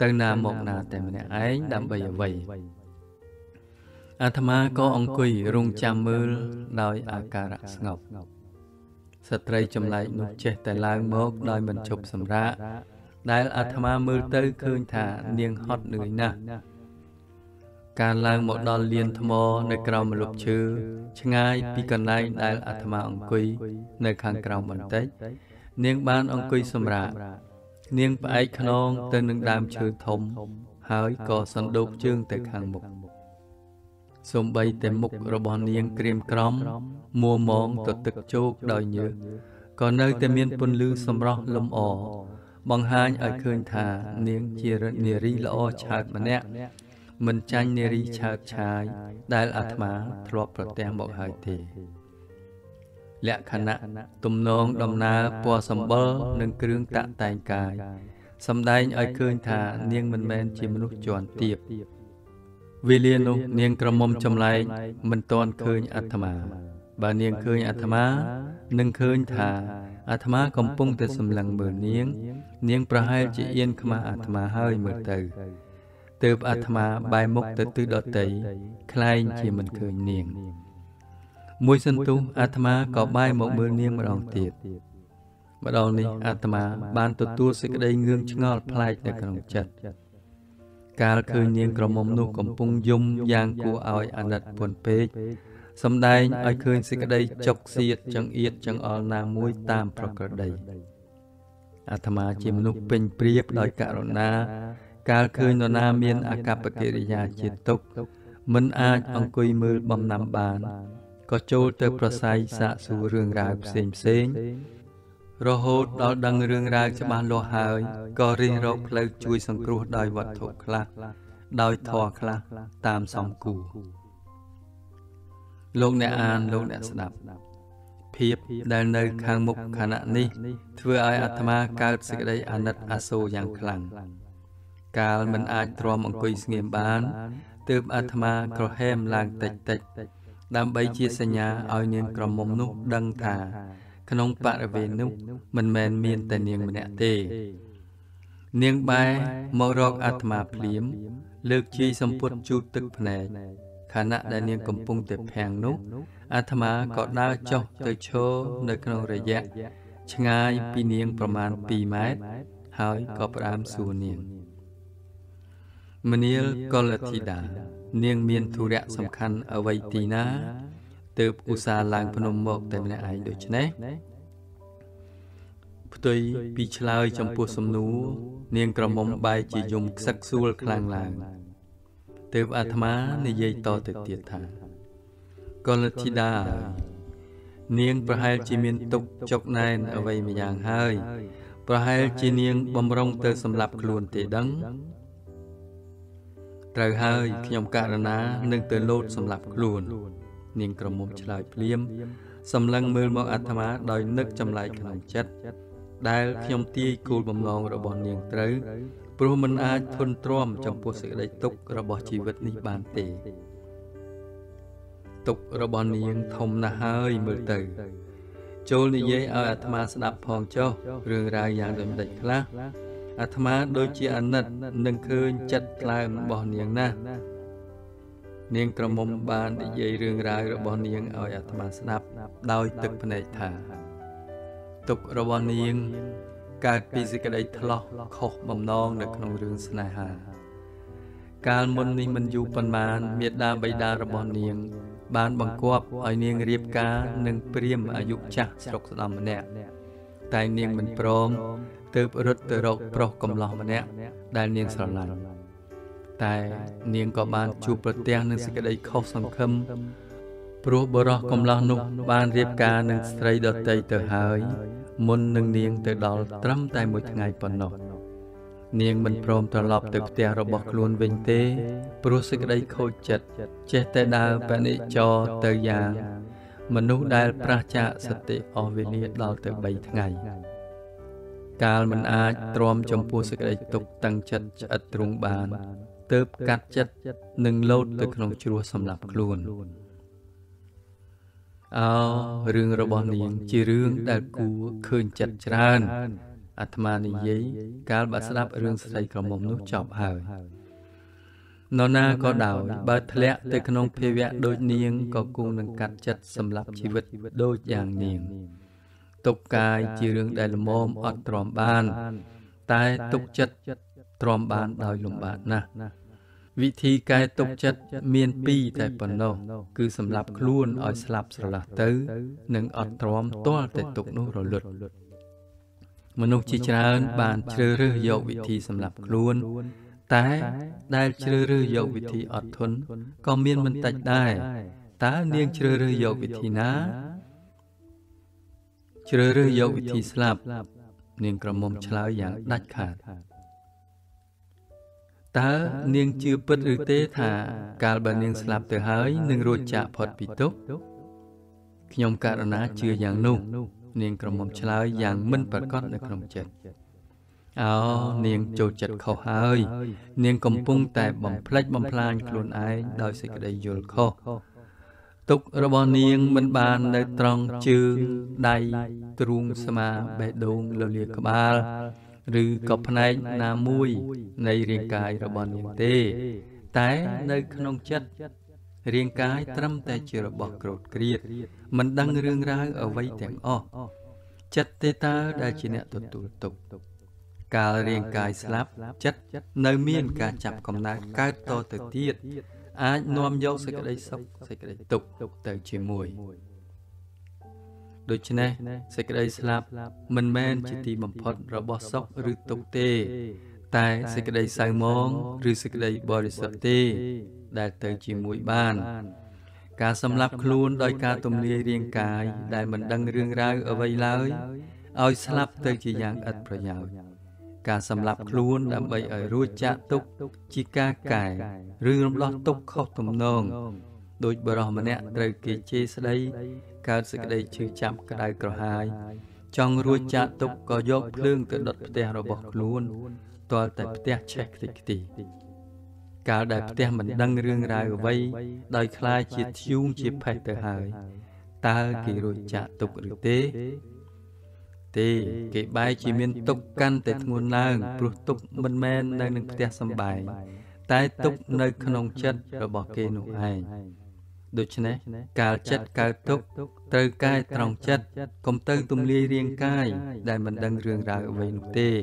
tới nam một nà tại mình ấy đam bây giờ vậyอาตมาก็องคุยรุงจำมือโดยอาการสงบสตรีจำไลนุเจแต่ลางมกโดยมันจบสำระได้อาตมามือตื้อคืนถาเนียงฮอดเหนื่อยนะการลางหมดดอลเลียนทมในกราวมลุบชื่อชงายปีกันไลได้อาตมาองคุยในข้างกราวมันเตเนียงบ้านองคุยสำระเนียงไปขนองเตือนหนึ่งดามชื่อทมหายก่อสันดุจึงแต่ข้างมุกสมใบแต่มุกระบอนเนียงเกรียมกรอมมัวมองตัวตึกโจกดอยเยือก่อนเนยแต่เมียนปนลือสมรอลมอ่อบางหายไอคืนถาเนียงเจรเนรีละอชาดมันเนะมันจันเนรีชาดชายได้อาตมาทรวประแตงบอกหายเทและคณะตุ่มนองดำนาปอสมบูรณ์หนึ่งเครื่องตะแต่งกายสำได้ไอคืนถาเนียงมันแมนจิมนุษย์จวนเตียบวิเลียนุเนียงกระมมจำไลมันตอนคืนอาตมาบาเนียงคืนอาตมาหนึ่งคืนถาอาตมากำปุงแต่สำลังเบื่อเนียงประหายจีเอียนขมาอาตมาเฮยเมื่อเติบอาตมาใบมุกแต่ตื้อดอดเตยคลายจีมันคืนเนียงมวยสันตุอาตมาก็ใบหมกเบื่อเนียงมาลองเตียบมาดองนี้อาตมาบานตัวตัวสิกได้เงืองชงอลพลายในกระดองจัดการคืนเนียงกระมมนุกำปุงยุ่มยางกูเอาอันดัดปนเปกสำได้ไอคืนสิกได้จกเสียดจังเอียดจังออลนางมวยตามประกระไดอาตมาจิมนุกเป็นเปรียบโดยการนาการคืนนนาเมียนอากับปกิริยาจิตตุกมันอาจองคุยมือบำนำบานก็โจเตอประไซสะสู่เรื่องราวเซ็งรโหดดอดังเรื่องราวจะบานโลหายก็เรียนรบเพลิดช่วยสังครูโดยวัตถุคลาโดยทอคลาตามสองกูโลกในอ่านโลกในสนับเพียบได้ในข้างมุกขณะนี้เพื่อไออาตมาการสิกได้อนัตอาโซอย่างคลังการมันอาจตรอมองคุยเงียบบ้านเติบอาตมากระแหมลางติดดำใบเชียสัญญาเอาเนียงกระมมนุดังถาขนมปะเวนุมันแมนเมียนแต่เนียงมันเตเนียงใบมรอกอาตมาพลีมเลิกชีสมพุทจูตึกแผนขณะได้เนียงกำปุงเต็บแพงนุอาตมาก็ได้เจ้าเตยโชในขนมระยะชงายปีเนียงประมาณปีไม้หายก็ปรามสู่เนียงมณีลกลธิดาเนียงเมียนธุระสำคัญเอาไว้ตีนาเติบอุสาลางพนมบอกแต่ไม่ไอโดยชนะพตุยปีชลายจำปูสมนูเนียงกระมมใบจียมสักสูลคลางลางเติบอาตมาในยัยต่อติดเตียทากลธิดาเนียงประหายจีเมียนตกจกนายเอาไว้ไม่อย่างเฮยประหายจีเนียงบำรงเติสำหรับคลวนเตดังไตรหายขยมการณาหนึ่งเตือนโลดสำหรับครูนเนียงกระมุมฉลายเปลี่ยมสำลังมือมองอัตมาโดยนึกจำลายขนมจัดได้ขยมตีกูบำลองระบอนเนียงไตรปรุมันอาจทนตรอมจำพวกสิ่งใดตกระบอบชีวิตนิบานเตตกระบอนเนียงทมนาหายมือเตยโจลนิเยเอาอัตมาสนับพองเจ้าเรื่องรายอย่างโดยเด็กคลาอาตมาโดยเจียนนัดหนึ่งคืนจัดกลายบ่อเนียงนะเนียงกระมมบานได้ยัยเรื่องรายระบ่อเนียงเอาอาตมาสนับโดยตึกภายถาตกระบ่อเนียงการปีสิกระไดทะเลาะขกบำนองในขนมเรื่องสนาหาการมนนี้มันอยู่ประมาณเมียดาใบดาระบ่อเนียงบานบังกวบไอเนียงเรียบกาหนึ่งเปรี้ยมอายุจักสกสลามแน่แต่เนียงมันพร้อมเติบรถเติบรกปรกกำลังมันเนี่ยได้เนียงสลันแต่เนียงก็บานจูประเตียงหนึ่งสิกได้เข้าสังคมปลุกบรอกำลังนุบานเรียบการหนึ่งสไตรดอใจเติบหายมุนหนึ่งเนียงเติบดอลตรัมแต่หมดไงปนนกเนียงมันพร้อมตลอดเติบเตียระบบล้วนเวงเตปลุกสิกได้เข้าจัดเจตแต่ดาวเป็นอิจอเติบยามนุษย์ได้พระเจ้าสติอเวเนียดอลเติบใบไงการมันอาจตรอมจมพูสิกได้ตกตั้งจัดจัดตรงบานเติบกัดจัดหนึ่งโลดตึกขนมชัวสำหรับครูนเอาเรื่องระบอนเนียงจีเรื่องได้กูคืนจัดจานអាត្មានិយាយកាលបើស្ដាប់រឿងស្រីក្រមុំនោះចប់ហើយនរណាក៏ដោយបើធ្លាក់ទៅក្នុងភាវៈដូចនាងក៏គង់នឹងកាត់ចិត្តសម្រាប់ជីវិតដូចយ៉ាងនាងទុកកាយជារឿងដែលល្មមអត់ទ្រាំបានតែទុកចិត្តទ្រាំបានដោយលំបាកណាស់វិធីកែទុកចិត្តមានពីរតែប៉ុណ្ណោះគឺសម្រាប់ខ្លួនឲ្យស្លាប់ស្រឡះទៅនិងអត់ទ្រាំទាល់តែទុកនោះរលត់មនុស្សជាច្រើនបានជ្រើសរើសយកវិធីសម្រាប់ខ្លួនតែដែលជ្រើសរើសយកវិធីអត់ធន់ក៏មានមិនតិចដែរតើនាងជ្រើសរើសយកវិធីណាជ្រើសរើសយកវិធីស្លាប់នាងក្រមុំឆ្លើយយ៉ាងដាច់ខាតតើនាងជឿពិតឬទេថាកាលបើនាងស្លាប់ទៅហើយនឹងរួចចាកផុតពីទុក្ខខ្ញុំករណាជឿយ៉ាងនោះនាងក្រមុំឆ្លើយយ៉ាងមិនប្រកបនៅក្នុងចិត្តនាងចូលចិត្តខុសហើយនាងកំពុងតែបំផ្លិចបំផ្លាញខ្លួនឯងដោយសេចក្តីយល់ខុសទុក្ខរបស់នាងមិនបាននៅត្រង់ជើងដៃទ្រូងស្មាបេះដូងលលាក្បាលឬក៏ផ្នែកណាមួយនៃរាងកាយរបស់នាងទេតែនៅក្នុងចិត្តរាងកាយត្រឹមតែជារបស់ក្រោតក្រៀតមិនដឹងរឿងរ៉ាវអ្វីទាំងអស់ចិត្តទេតើដែលជាអ្នកទទួលទុក្ខកាលរាងកាយស្លាប់ចិត្តនៅមានការចាប់កំណើតកើតតទៅទៀតអាចនាំយកសេចក្តីសុខសេចក្តីទុក្ខទៅជាមួយដូច្នេះសេចក្តីស្លាប់មិនមែនជាទីបំផុតរបស់សុខឬទុក្ខទេតែសេចក្តីសៅហ្មងឬសេចក្តីបរិសុទ្ធទេដែលទៅជាមួយបានការសម្លាប់ខ្លួនដោយការទំលាយរាងកាយដែលមិនដឹងរឿងរ៉ាវអ្វីឡើយឲ្យស្លាប់ទៅជាយ៉ាងឥតប្រយោជន៍ការសម្លាប់ខ្លួនដើម្បីឲ្យរួចចាកទុក្ខជាការកែឬរំដោះទុក្ខខុសទំនងដោយបរិះម្នាក់ត្រូវគេជេរស្ដីកើតសេចក្តីឈឺចាប់ក្តៅក្រហាយចង់រួចចាកទុក្ខក៏យកភ្លើងទៅដុតផ្ទះរបស់ខ្លួនទាល់តែផ្ទះឆេះខ្ទេចខ្ទីកាលដែលផ្ទះមិនដឹងរឿងរ៉ាវអ្វីដោយខ្លាចជាធ្យូងជាផេះទៅហើយតើគេរួចចាកទុក្ខឬទេគេបែរជាមានទុក្ខកាន់តែធ្ងន់ឡើងព្រោះទុក្ខមិនមែននៅនឹងផ្ទះសម្បែងតែទុក្ខនៅក្នុងចិត្តរបស់គេនោះឯងដូច្នេះកាលចិត្តកើតទុក្ខត្រូវកែត្រង់ចិត្តកុំទៅទំលាយរាងកាយដែលមិនដឹងរឿងរ៉ាវអ្វីនោះទេ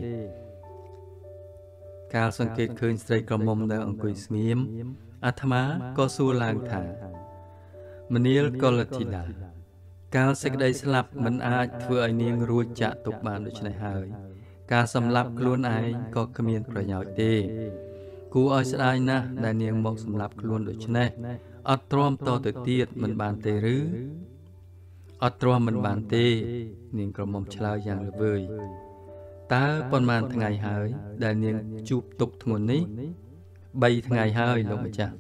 កាលសង្កេតឃើញស្រីក្រមុំនៅអង្គុយស្ងៀមអាត្មាក៏សួរឡើងថាមនាលកុលធីតាកាលសេចក្តីស្លាប់មិនអាចធ្វើឲ្យនាងរួចចាកទុក្ខបានដូច្នេះហើយការសម្លាប់ខ្លួនឯងក៏គ្មានប្រយោជន៍ទេគួរឲ្យស្ដាយណាស់ដែលនាងមកសម្លាប់ខ្លួនដូច្នេះអត់ទ្រាំតទៅទៀតមិនបានទេឬអត់ទ្រាំមិនបានទេនាងក្រមុំឆ្លើយយ៉ាងល្វើយតើប៉ុន្មានថ្ងៃហើយដែលនាងជួបទុក្ខធ្ងន់នេះ3ថ្ងៃហើយលោកម្ចាស់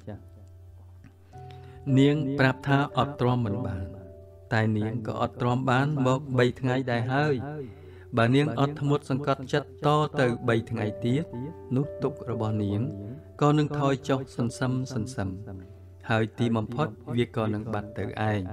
នាងប្រាប់ថាអត់ទ្រាំមិនបានតែនាងក៏អត់ទ្រាំបានមក3ថ្ងៃដែរហើយបើនាងអត់ធ្មត់សង្កត់ចិត្តតទៅ3ថ្ងៃទៀតនោះទុក្ខរបស់នាងក៏នឹងថយចុះសន្សឹមហើយទីបំផុតវាក៏នឹងបាត់ទៅឯង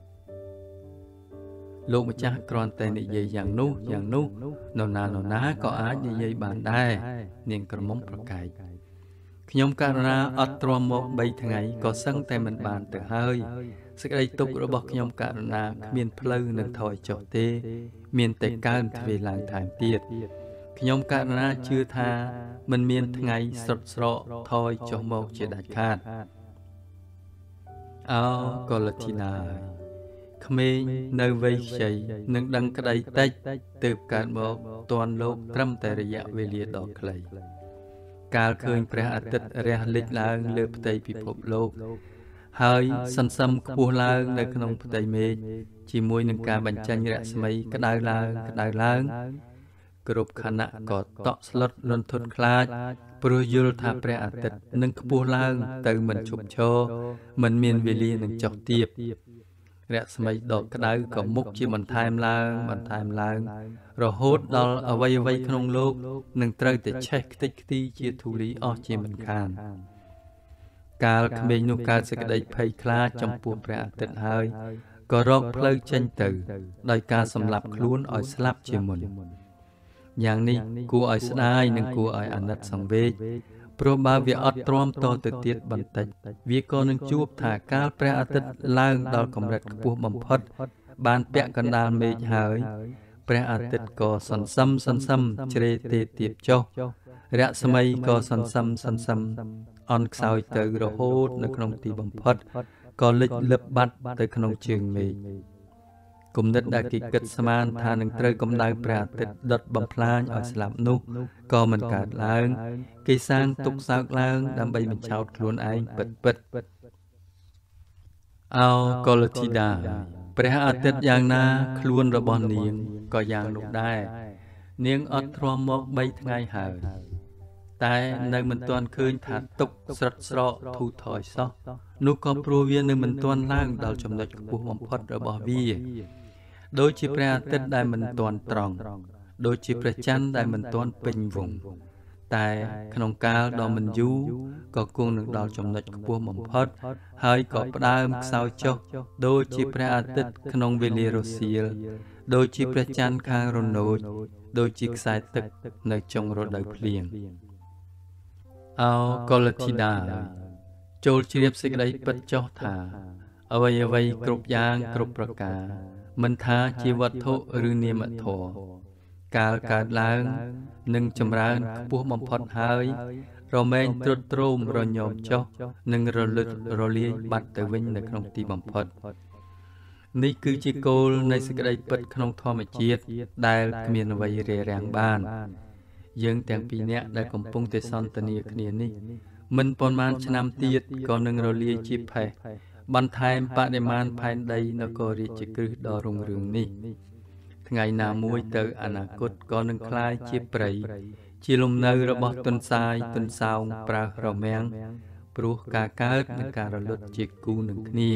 លោកម្ចាស់គ្រាន់តែនិយាយយ៉ាងនោះនរណាក៏អាចនិយាយបានដែរនាងក្រមុំប្រកែកខ្ញុំករណាអត់ទ្រាំមក3ថ្ងៃក៏សឹងតែមិនបានទៅហើយសេចក្តីទុក្ខរបស់ខ្ញុំករណាគ្មានផ្លូវនឹងថយចុះទេមានតែកើនទ្វេឡើងថែមទៀតខ្ញុំករណាជឿថាមិនមានថ្ងៃស្រុតស្រកថយចុះមកជាដាច់ខាតកុលធីតាក្មេងនៅវ័យខ្ចីនឹងដឹងក្តីតិចទើបកើតមកទាន់លោកត្រឹមតែរយៈវេលាដ៏ខ្លីកាលឃើញព្រះអាទិត្យរះលិចឡើងលើផ្ទៃពិភពលោកហើយសន្សឹមខ្ពស់ឡើងនៅក្នុងផ្ទៃមេឃជាមួយនឹងការបញ្ចេញរស្មីក្តៅឡើងគ្រប់ខណៈក៏តក់ស្លុតលន់ធន់ខ្លាចព្រោះយល់ថាព្រះអាទិត្យនឹងខ្ពស់ឡើងទៅមិនឈប់ឈរមិនមានវេលានឹងចុះទាបរស្មីដកក្តៅក៏មុខជាបន្ថែមឡើងរហូតដល់អ្វីក្នុងលោកនឹងត្រូវតែឆេះខ្ទេចខ្ទីជាធូលីអស់ជាមិនខានកាលក្មេងនោះកើតសេចក្តីភ័យខ្លាចចំពោះព្រះអាទិត្យហើយក៏រកផ្លូវចេញទៅដោយការសម្លាប់ខ្លួនឲ្យស្លាប់ជាមុនយ៉ាងនេះគួរឲ្យស្ដាយនិងគួរឲ្យអាណិតសង្វេគព្រោះបើវាអត់ទ្រាំតទៅទៀតបន្តិចវាក៏នឹងជួបថាកាលព្រះអាទិត្យឡើងដល់កម្រិតខ្ពស់បំផុតបានពាក់កណ្ដាលមេឃហើយព្រះអាទិត្យក៏សន្សឹមជ្រេទេទៀបចុះរស្មីក៏សន្សឹមអន់ខ្សោយទៅរហូតនៅក្នុងទីបំផុតក៏លិចលឹបបាត់ទៅក្នុងជើងមេឃគំនិតដែលគេគិតស្មានថានឹងត្រូវកម្ដៅព្រះអាទិត្យដុតបំផ្លាញឲ្យស្លាប់នោះក៏មិនកើតឡើងគេសាងទុកសោកឡើងដើម្បីបញ្ឆោតខ្លួនឯងពិតអោកុលធីតាព្រះអាទិត្យយ៉ាងណាខ្លួនរបស់នាងក៏យ៉ាងនោះដែរនាងអត់ទ្រាំមក3ថ្ងៃហើយតែនៅមិនទាន់ឃើញថាទុកស្រិតស្រកធូរថយសោះនោះក៏ព្រោះវានៅមិនទាន់ឡើងដល់ចំណុចខ្ពស់បំផុតរបស់វាដូចជាព្រះអាទិត្យដែលមិនទាន់ត្រង់ដូចជាព្រះច័ន្ទដែលមិនទាន់ពេញវង្សតែក្នុងកាលដ៏មិនយូរក៏គង់នឹងដល់ចំណុចខ្ពស់បំផុតហើយក៏ផ្ដើមខ្សោយចុះដូចជាព្រះអាទិត្យក្នុងវេលារសៀលដូចជាព្រះច័ន្ទខាងរនោចដូចជាខ្សែទឹកនៅចុងរដូវភ្លៀងអោកុលធីតាចូលជ្រាបសេចក្តីពិតចុះថាអ្វីគ្រប់យ៉ាងគ្រប់ប្រការមិនថាជាវត្ថុឬនាមធម៌កាលកើតឡើងនឹងចម្រើនខ្ពស់បំផុតហើយរមែងទ្រុឌទ្រោមរញោមចុះនឹងរលឹករលាយបាត់ទៅវិញនៅក្នុងទីបំផុតនេះគឺជាគោលនៃសេចក្តីពិតក្នុងធម្មជាតិដែលគ្មានអ្វីរារាំងបានយើងទាំងពីរនាក់ដែលកំពុងតែសន្ទនាគ្នានេះមិនប៉ុន្មានឆ្នាំទៀតក៏នឹងរលាយជាផេះបន្ថែមបរិមាណផែនដីនគររាជក្រឹស្នដ៏រុងរឿងនេះថ្ងៃណាមួយទៅអនាគតក៏នឹងคล้ายជាព្រៃជាលំនៅរបស់ទុនសាយទុនសោងប្រើរមាំងព្រោះការកើតនិងការរលត់ជាគូនឹងគ្នា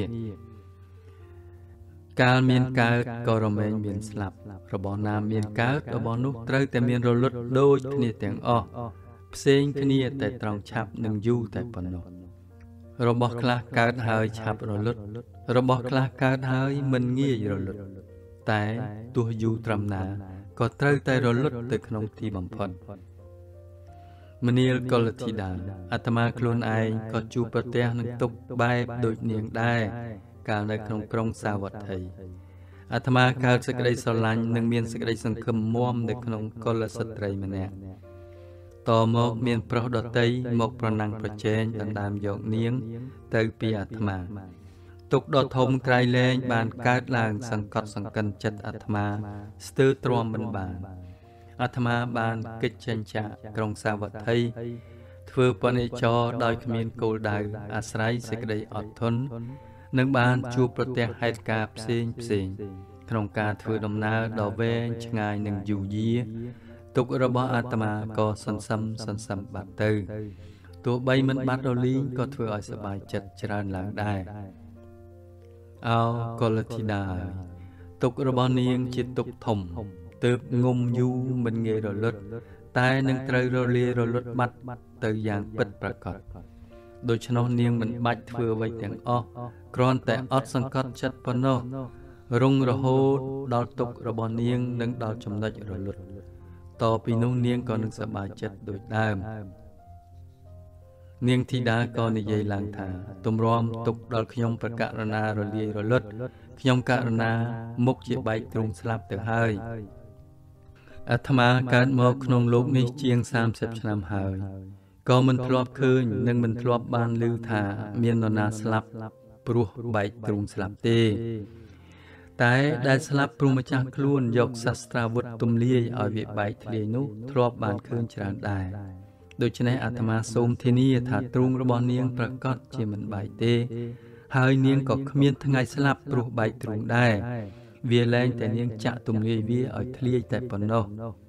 កាលមានកើតក៏រមែងមានស្លាប់របស់ណាមានកើតរបស់នោះត្រូវតែមានរលត់ដូចគ្នាទាំងអស់ផ្សេងគ្នាតែត្រង់ឆាប់និងយូរតែប៉ុណ្ណោះរបស់ខ្លះកើតហើយឆាប់រលត់របស់ខ្លះកើតហើយមិនងាយរលត់តែទោះយូរត្រឹមណាក៏ត្រូវតែរលត់ទៅក្នុងទីបំផុតមនាលកុលធីតាអាត្មាខ្លួនឯងក៏ជួបប្រទះនឹងទុក្ខបែបដូចនាងដែរកាលនៅក្នុងក្រុងសាវត្ថីអាត្មាកើតសេចក្តីស្រឡាញ់និងមានសេចក្តីសង្ឃឹមមាំនៅក្នុងកុលស្ត្រីម្នាក់តមកមានប្រុសដតីមកប្រណាំងប្រជែងដណ្ដើមយកនាងទៅពីអាត្មាទុក្ខដ៏ធំក្រៃលែងបានកើតឡើងសង្កត់សង្កិនចិត្តអាត្មាស្ទើរទ្រាំមិនបានអាត្មាបានកិច្ចចេញចាកក្រុងសាវត្ថីធ្វើបនិច្ឆោដោយគ្មានគោលដៅអាស្រ័យសេចក្តីអត់ធន់នឹងបានជួបប្រទះហេតុការណ៍ផ្សេងក្នុងការធ្វើដំណើរដ៏វែងឆ្ងាយនិងយូរយារទុក្ខរបស់អាត្មាក៏សន្សឹមបាត់ទៅទោះបីមិនបាត់រលីងក៏ធ្វើឲ្យសប្បាយចិត្តច្រើនឡើងដែរអោកុលធីតាទុក្ខរបស់នាងជាទុក្ខធំទើបងុំយូរមិនងាយរលត់តែនឹងត្រូវរលាយរលត់បាត់ទៅយ៉ាងពិតប្រាកដដូច្នោះនាងមិនបាច់ធ្វើអ្វីទាំងអស់គ្រាន់តែអត់សង្កត់ចិត្តប៉ុណ្ណោះរងរហូតដល់ទុក្ខរបស់នាងនឹងដល់ចំណុចរលត់តពីនោះនាងក៏នឹងសប្បាយចិត្តដូចដើមនាងធីតាក៏និយាយឡើងថាទម្រាំទុកដល់ខ្ញុំប្រករណារលាយរលត់ខ្ញុំករណាមុខជាបែកទ្រូងស្លាប់ទៅហើយអាត្មាកើតមកក្នុងលោកនេះជាង30ឆ្នាំហើយក៏មិនធ្លាប់ឃើញនិងមិនធ្លាប់បានឮថាមាននរណាស្លាប់ព្រោះបែកទ្រូងស្លាប់ទេតែដែលស្លាប់ព្រោះម្ចាស់ខ្លួនយកសាស្ត្រាវុធទំលាយឲ្យវាបែកធ្លាយនោះធ្លាប់បានឃើញច្រើនដែរដូច្នេះអាត្មាសូមធានាថាទ្រូងរបស់នាងប្រកាសជាមិនបែកទេហើយនាងក៏គ្មានថ្ងៃស្លាប់ព្រោះបែកទ្រូងដែរវាលែងតែនាងចាក់ទំលាយវាឲ្យធ្លាយតែប៉ុណ្ណោះ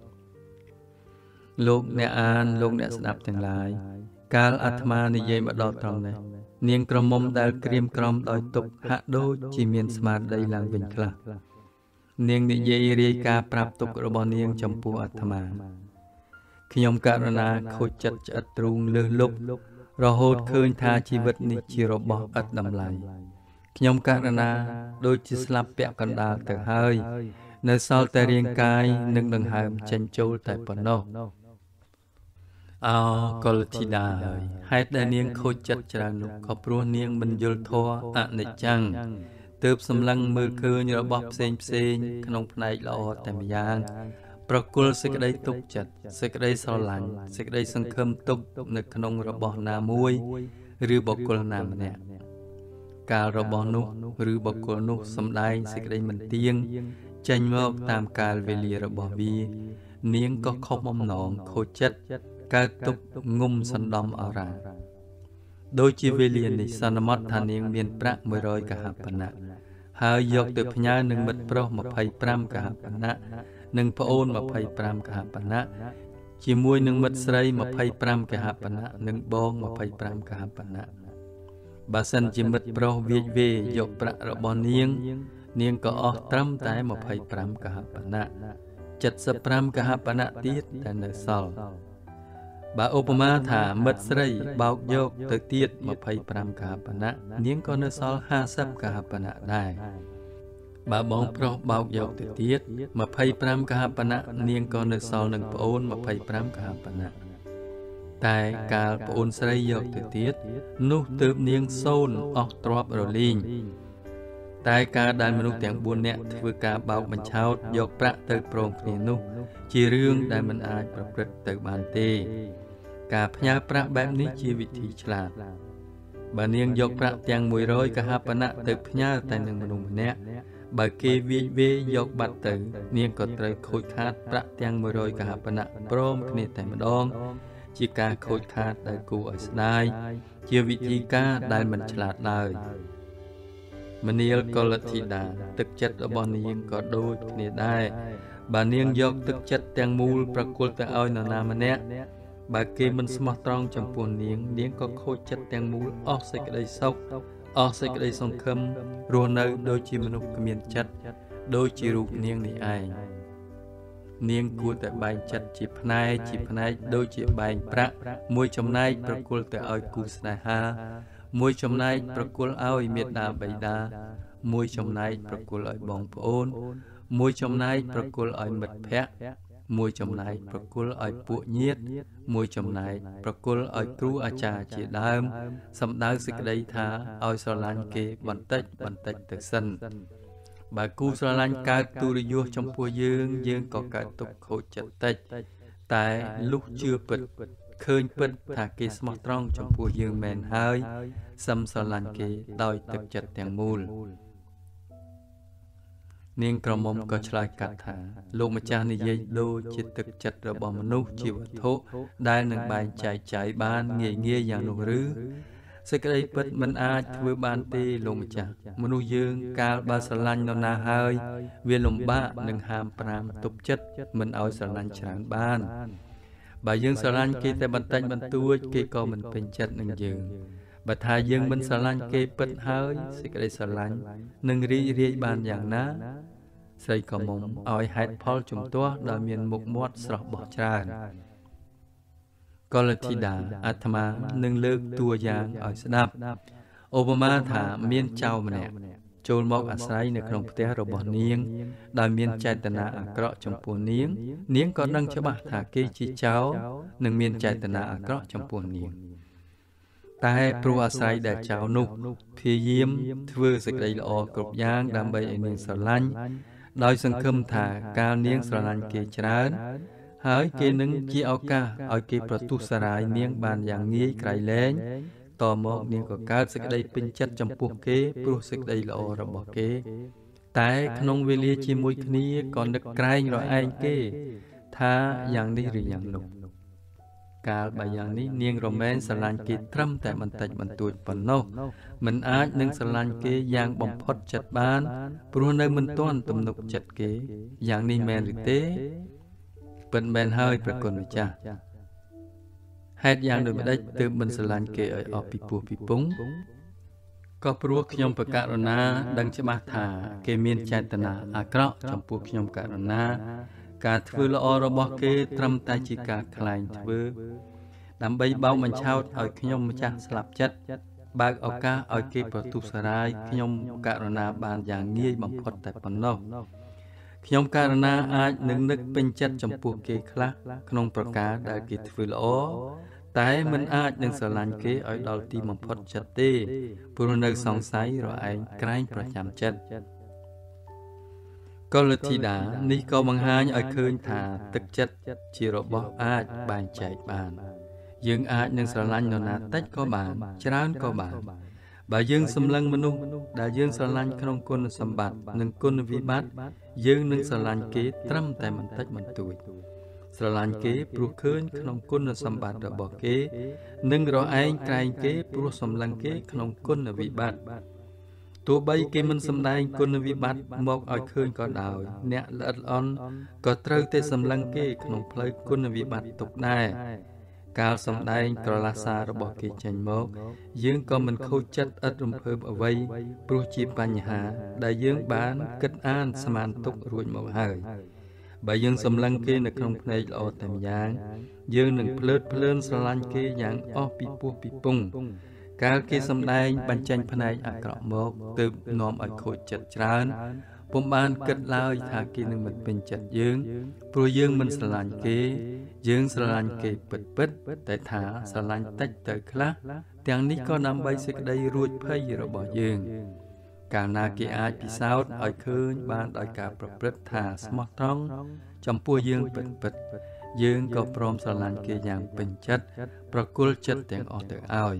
លោកអ្នកអានលោកអ្នកស្ដាប់ទាំងឡាយកាលអាត្មានិយាយមកដល់ត្រង់នេះនាងក្រមុំដែលក្រៀមក្រំដោយទុក្ខហាក់ដូចជាមានស្មារតីឡើងវិញខ្លះនាងនិយាយរាយការណ៍ប្រាប់ទុក្ខរបស់នាងចំពោះអាត្មាខ្ញុំករណាខូចចិត្តឆ្អិតទ្រូងលើសលប់រហូតឃើញថាជីវិតនេះជារបស់ឥតតម្លៃខ្ញុំករណាដូចជាស្លាប់ពាក់កណ្ដាលទៅហើយ nơi sau ta riêng cai nâng đằng hàm tranh châu tại phần nô có thì đà hai đại niên khôi chất tràn nụ có pro niên mình dul thua nịch chăng tớp xâm lăng mơ khơ như bóp xên không này lo tại mì giang Prokul sẽ đây tục chật, sẽ đây sau lạnh, sẽ đây sân khâm tục nực nông rô bò nà mùi, rư bọc cul nà mẹ nè. Cả rô bò nụ, rư bọc cul nụ xâm đai sẽ đây mình tiên, chanh mọc tam cài về lìa rô bò vi, niên có khóc mong nọn khô chất, ca tục ngum sân đom ở ra. Đôi chi về lìa này sân mọt thà niên miền prạc mười rồi cả hạp nạ. Hai dọc từ nhà nâng mật pro mà phải pram cả hạp nạ. Nâng phá ôn mà phải pram cả hạp nạ. Chỉ mùi nâng mật srei mà phải pram cả hạp nạ. Nâng bong mà phải pram cả hạp nạ. Bà sân chỉ mật pro viết về dọc prạc rọ bò niên. Niên có ọc trăm tay mà phải pram cả hạp nạ. Chật sập pram cả hạp nạ tiết tại nơi sol. Bà Obama thả mật srei bọc dọc tới tiết mà phải pram cả hạp nạ. Niên có nơi sol ha sắp cả hạp nạ đài. Bà bóng pro bọc dọc tới tiết mà phải pram cả hạp nạ. Niên có nơi sol nâng phá ôn mà phải pram cả hạp nạ. Tại cả phá ôn srei dọc tới tiết nụ tớp niên sôn ọc trọp rồi linh. Tại cả đàn mình tiếng buồn nẹ vừa cả bọc mình chào dọc prạ tới prong khỉ nụ. Chỉ rương đàn mình aiប្រព្រឹត្តទៅបានទេការផ្ញើប្រាក់បែបនេះជាវិធីឆ្លាតបើនាងយកប្រាក់ទាំង100កហបណៈទៅផ្ញើតែនឹងមនុស្សម្នាក់បើគេវាយវេយកបាត់ទៅនាងក៏ត្រូវខូចខាតប្រាក់ទាំង100កហបណៈព្រមគ្នាតែម្ដងជាការខូចខាតដែលគួរឲ្យស្ដាយជាវិធីការដែលមិនឆ្លាតឡើយមនាលកលធីតាទឹកចិត្តរបស់នាងក៏ដូចគ្នាដែរបើនាងយកទឹកចិត្តទាំងមូលប្រគល់ទៅឲ្យនរណាម្នាក់បើគេមិនស្មោះត្រង់ចំពោះនាងនាងក៏ខូចចិត្តទាំងមូលអស់សេចក្តីសុខអស់សេចក្តីសង្ឃឹមរស់នៅដូចជាមនុស្សគ្មានចិត្តដូចជារូបនាងនេះឯងនាងគួរតែបែងចិត្តជាផ្នែកដូចជាបែងប្រាក់មួយចំណែកប្រគល់ទៅឲ្យគូស្នេហាមួយចំណែកប្រគល់ឲ្យមេត្តាបិតាមួយចំណែកប្រគល់ឲ្យបងប្អូនមួយចំណែកប្រគល់ឲ្យមិត្តភ័ក្តិមួយចំណែកប្រគល់ឲ្យពួកញាតិមួយចំណែកប្រគល់ឲ្យគ្រូអាចារ្យជាដើមសំដៅសេចក្តីថាឲ្យស្រឡាញ់គេបន្តិចទៅសិនបើគូស្រឡាញ់កើតទុរយោចំពោះយើងក៏កើតទុក្ខខូចចិត្តតិចតែលុះជឿពិតឃើញពិតថាគេស្មោះត្រង់ចំពោះយើងមែនហើយសឹមស្រឡាញ់គេដោយទឹកចិត្តទាំងមូលនាងក្រមុំក៏ឆ្លើយកាត់ថាលោកម្ចាស់និយាយដូចជាទឹកចិត្តរបស់មនុស្សជាវត្ថុដែលនឹងបែងចែកចាយបានងាយយ៉ាងនោះឬសេចក្តីពិតមិនអាចធ្វើបានទេលោកម្ចាស់មនុស្សយើងកាលបើស្រឡាញ់នរណាហើយវាលំបាកនឹងហាមប្រាមទប់ចិត្តមិនឲ្យស្រឡាញ់ច្រើនបានបើយើងស្រឡាញ់គេតែបន្តិចបន្តួចគេក៏មិនពេញចិត្តនឹងយើងបើថាយើងមិនស្រឡាញ់គេពិតហើយសេចក្តីស្រឡាញ់នឹងរីករាយបានយ៉ាងណាស្រីក៏មុំឲ្យហេតុផលជំទាស់ដោយមានមុខមាត់ស្រស់បោះច្រើនកលធីតាអាត្មានឹងលើកតួយ៉ាងឲ្យស្ដាប់ឧបមាថាមានចៅម្នាក់ចូលមកអាស្រ័យនៅក្នុងផ្ទះរបស់នាងដោយមានចេតនាអាក្រក់ចំពោះនាងក៏ដឹងច្បាស់ថាគេជាចៅនឹងមានចេតនាអាក្រក់ចំពោះនាងតែព្រោះអាស្រ័យដែលចៅនោះព្យាយាមធ្វើសេចក្តីល្អគ្រប់យ៉ាងដើម្បីឲ្យនាងស្រឡាញ់ដោយសង្ឃឹមថាកាលនាងស្រឡាញ់គេច្រើនហើយគេនឹងជាឱកាសឲ្យគេប្រទុសរាយនាងបានយ៉ាងងាយក្រៃលែងតមកនាងក៏កើតសេចក្តីពេញចិត្តចំពោះគេព្រោះសេចក្តីល្អរបស់គេតែក្នុងវេលាជាមួយគ្នាក៏នឹកក្រែងរឯងគេថាយ៉ាងនេះឬយ៉ាងនោះកាលបើយ៉ាងនេះនាងរមែងស្រឡាញ់គេត្រឹមតែបន្តិចបន្តួចប៉ុណ្ណោះមិនអាចនឹងស្រឡាញ់គេយ៉ាងបំផុតចិត្តបានព្រោះនៅមិនទាន់ទំនុកចិត្តគេយ៉ាងនេះមែនឬទេពិតមែនហើយប្រគុណម្ចាស់ហេតុយ៉ាងដូចម្ដេចទើបមិនស្រឡាញ់គេឲ្យអស់ពីពោះពីពងក៏ព្រោះខ្ញុំប្រកាសរណាដឹងច្បាស់ថាគេមានចេតនាអាក្រក់ចំពោះខ្ញុំករណាការធ្វើល្អរបស់គេត្រឹមតែជាការខ្លែងធ្វើដើម្បីបោកបញ្ឆោតឲ្យខ្ញុំម្ចាស់ស្លាប់ចិត្តបើកឱកាសឲ្យគេប្រទុសរាយខ្ញុំករណាបានយ៉ាងងាយបំផុតតែប៉ុណ្ណោះខ្ញុំករណាអាចនឹងនឹកពេញចិត្តចំពោះគេខ្លះក្នុងប្រការដែលគេធ្វើល្អតែមិនអាចនឹងស្រឡាញ់គេឲ្យដល់ទីបំផុតចិត្តទេព្រោះនៅសង្ស័យរឯងក្រែងប្រចាំចិត្តកុលធីតានេះក៏បង្ហាញឲ្យឃើញថាទឹកចិត្តជារបស់អាចបែងចែកបានយើងអាចនឹងស្រឡាញ់នរណាតិចក៏បានច្រើនក៏បានបើយើងសម្លឹងមនុស្សដែលយើងស្រឡាញ់ក្នុងគុណសម្បត្តិនិងគុណវិបត្តិយើងនឹងស្រឡាញ់គេត្រឹមតែបន្តិចបន្តួចស្រឡាញ់គេព្រោះឃើញក្នុងគុណសម្បត្តិរបស់គេនិងរឯងក្រែងគេព្រោះសម្លឹងគេក្នុងគុណវិបត្តិទោះបីគេមិនសម្ដែងគុណវិបត្តិមកឲ្យឃើញក៏ដោយអ្នកល្អិតល្អន់ក៏ត្រូវតែសម្លឹងគេក្នុងផ្លូវគុណវិបត្តិទុកដែរកាលសម្ដែងក្រឡាសាររបស់គេចេញមកយើងក៏មិនខូចចិត្តឥតរំភើបអ្វីព្រោះជាបញ្ហាដែលយើងបានគិតអានស្មានទុករួចមកហើយបើយើងសម្លឹងគេនៅក្នុងភ្នែកល្អតែម្យ៉ាងយើងនឹងភ្លើតភ្លើនស្រឡាញ់គេយ៉ាងអស់ពីពោះពីពងកាលគេសម្ដែងបញ្ចេញផ្នែកអាក្រក់មកទើបនាំឲ្យខូចចិត្តច្រើនពុំបានគិតឡើយថាគេនឹងមិនពេញចិត្តយើងព្រោះយើងមិនស្រឡាញ់គេយើងស្រឡាញ់គេពិតតែថាស្រឡាញ់តិចទៅខ្លះទាំងនេះក៏ដើម្បីសេចក្តីរួចភ័យរបស់យើងកាលណាគេអាចពិសោធន៍ឲ្យឃើញបានដោយការប្រព្រឹត្តថាស្មោះត្រង់ចំពោះយើងពិតយើងក៏ព្រមស្រឡាញ់គេយ៉ាងពេញចិត្តប្រគល់ចិត្តទាំងអស់ទៅឲ្យ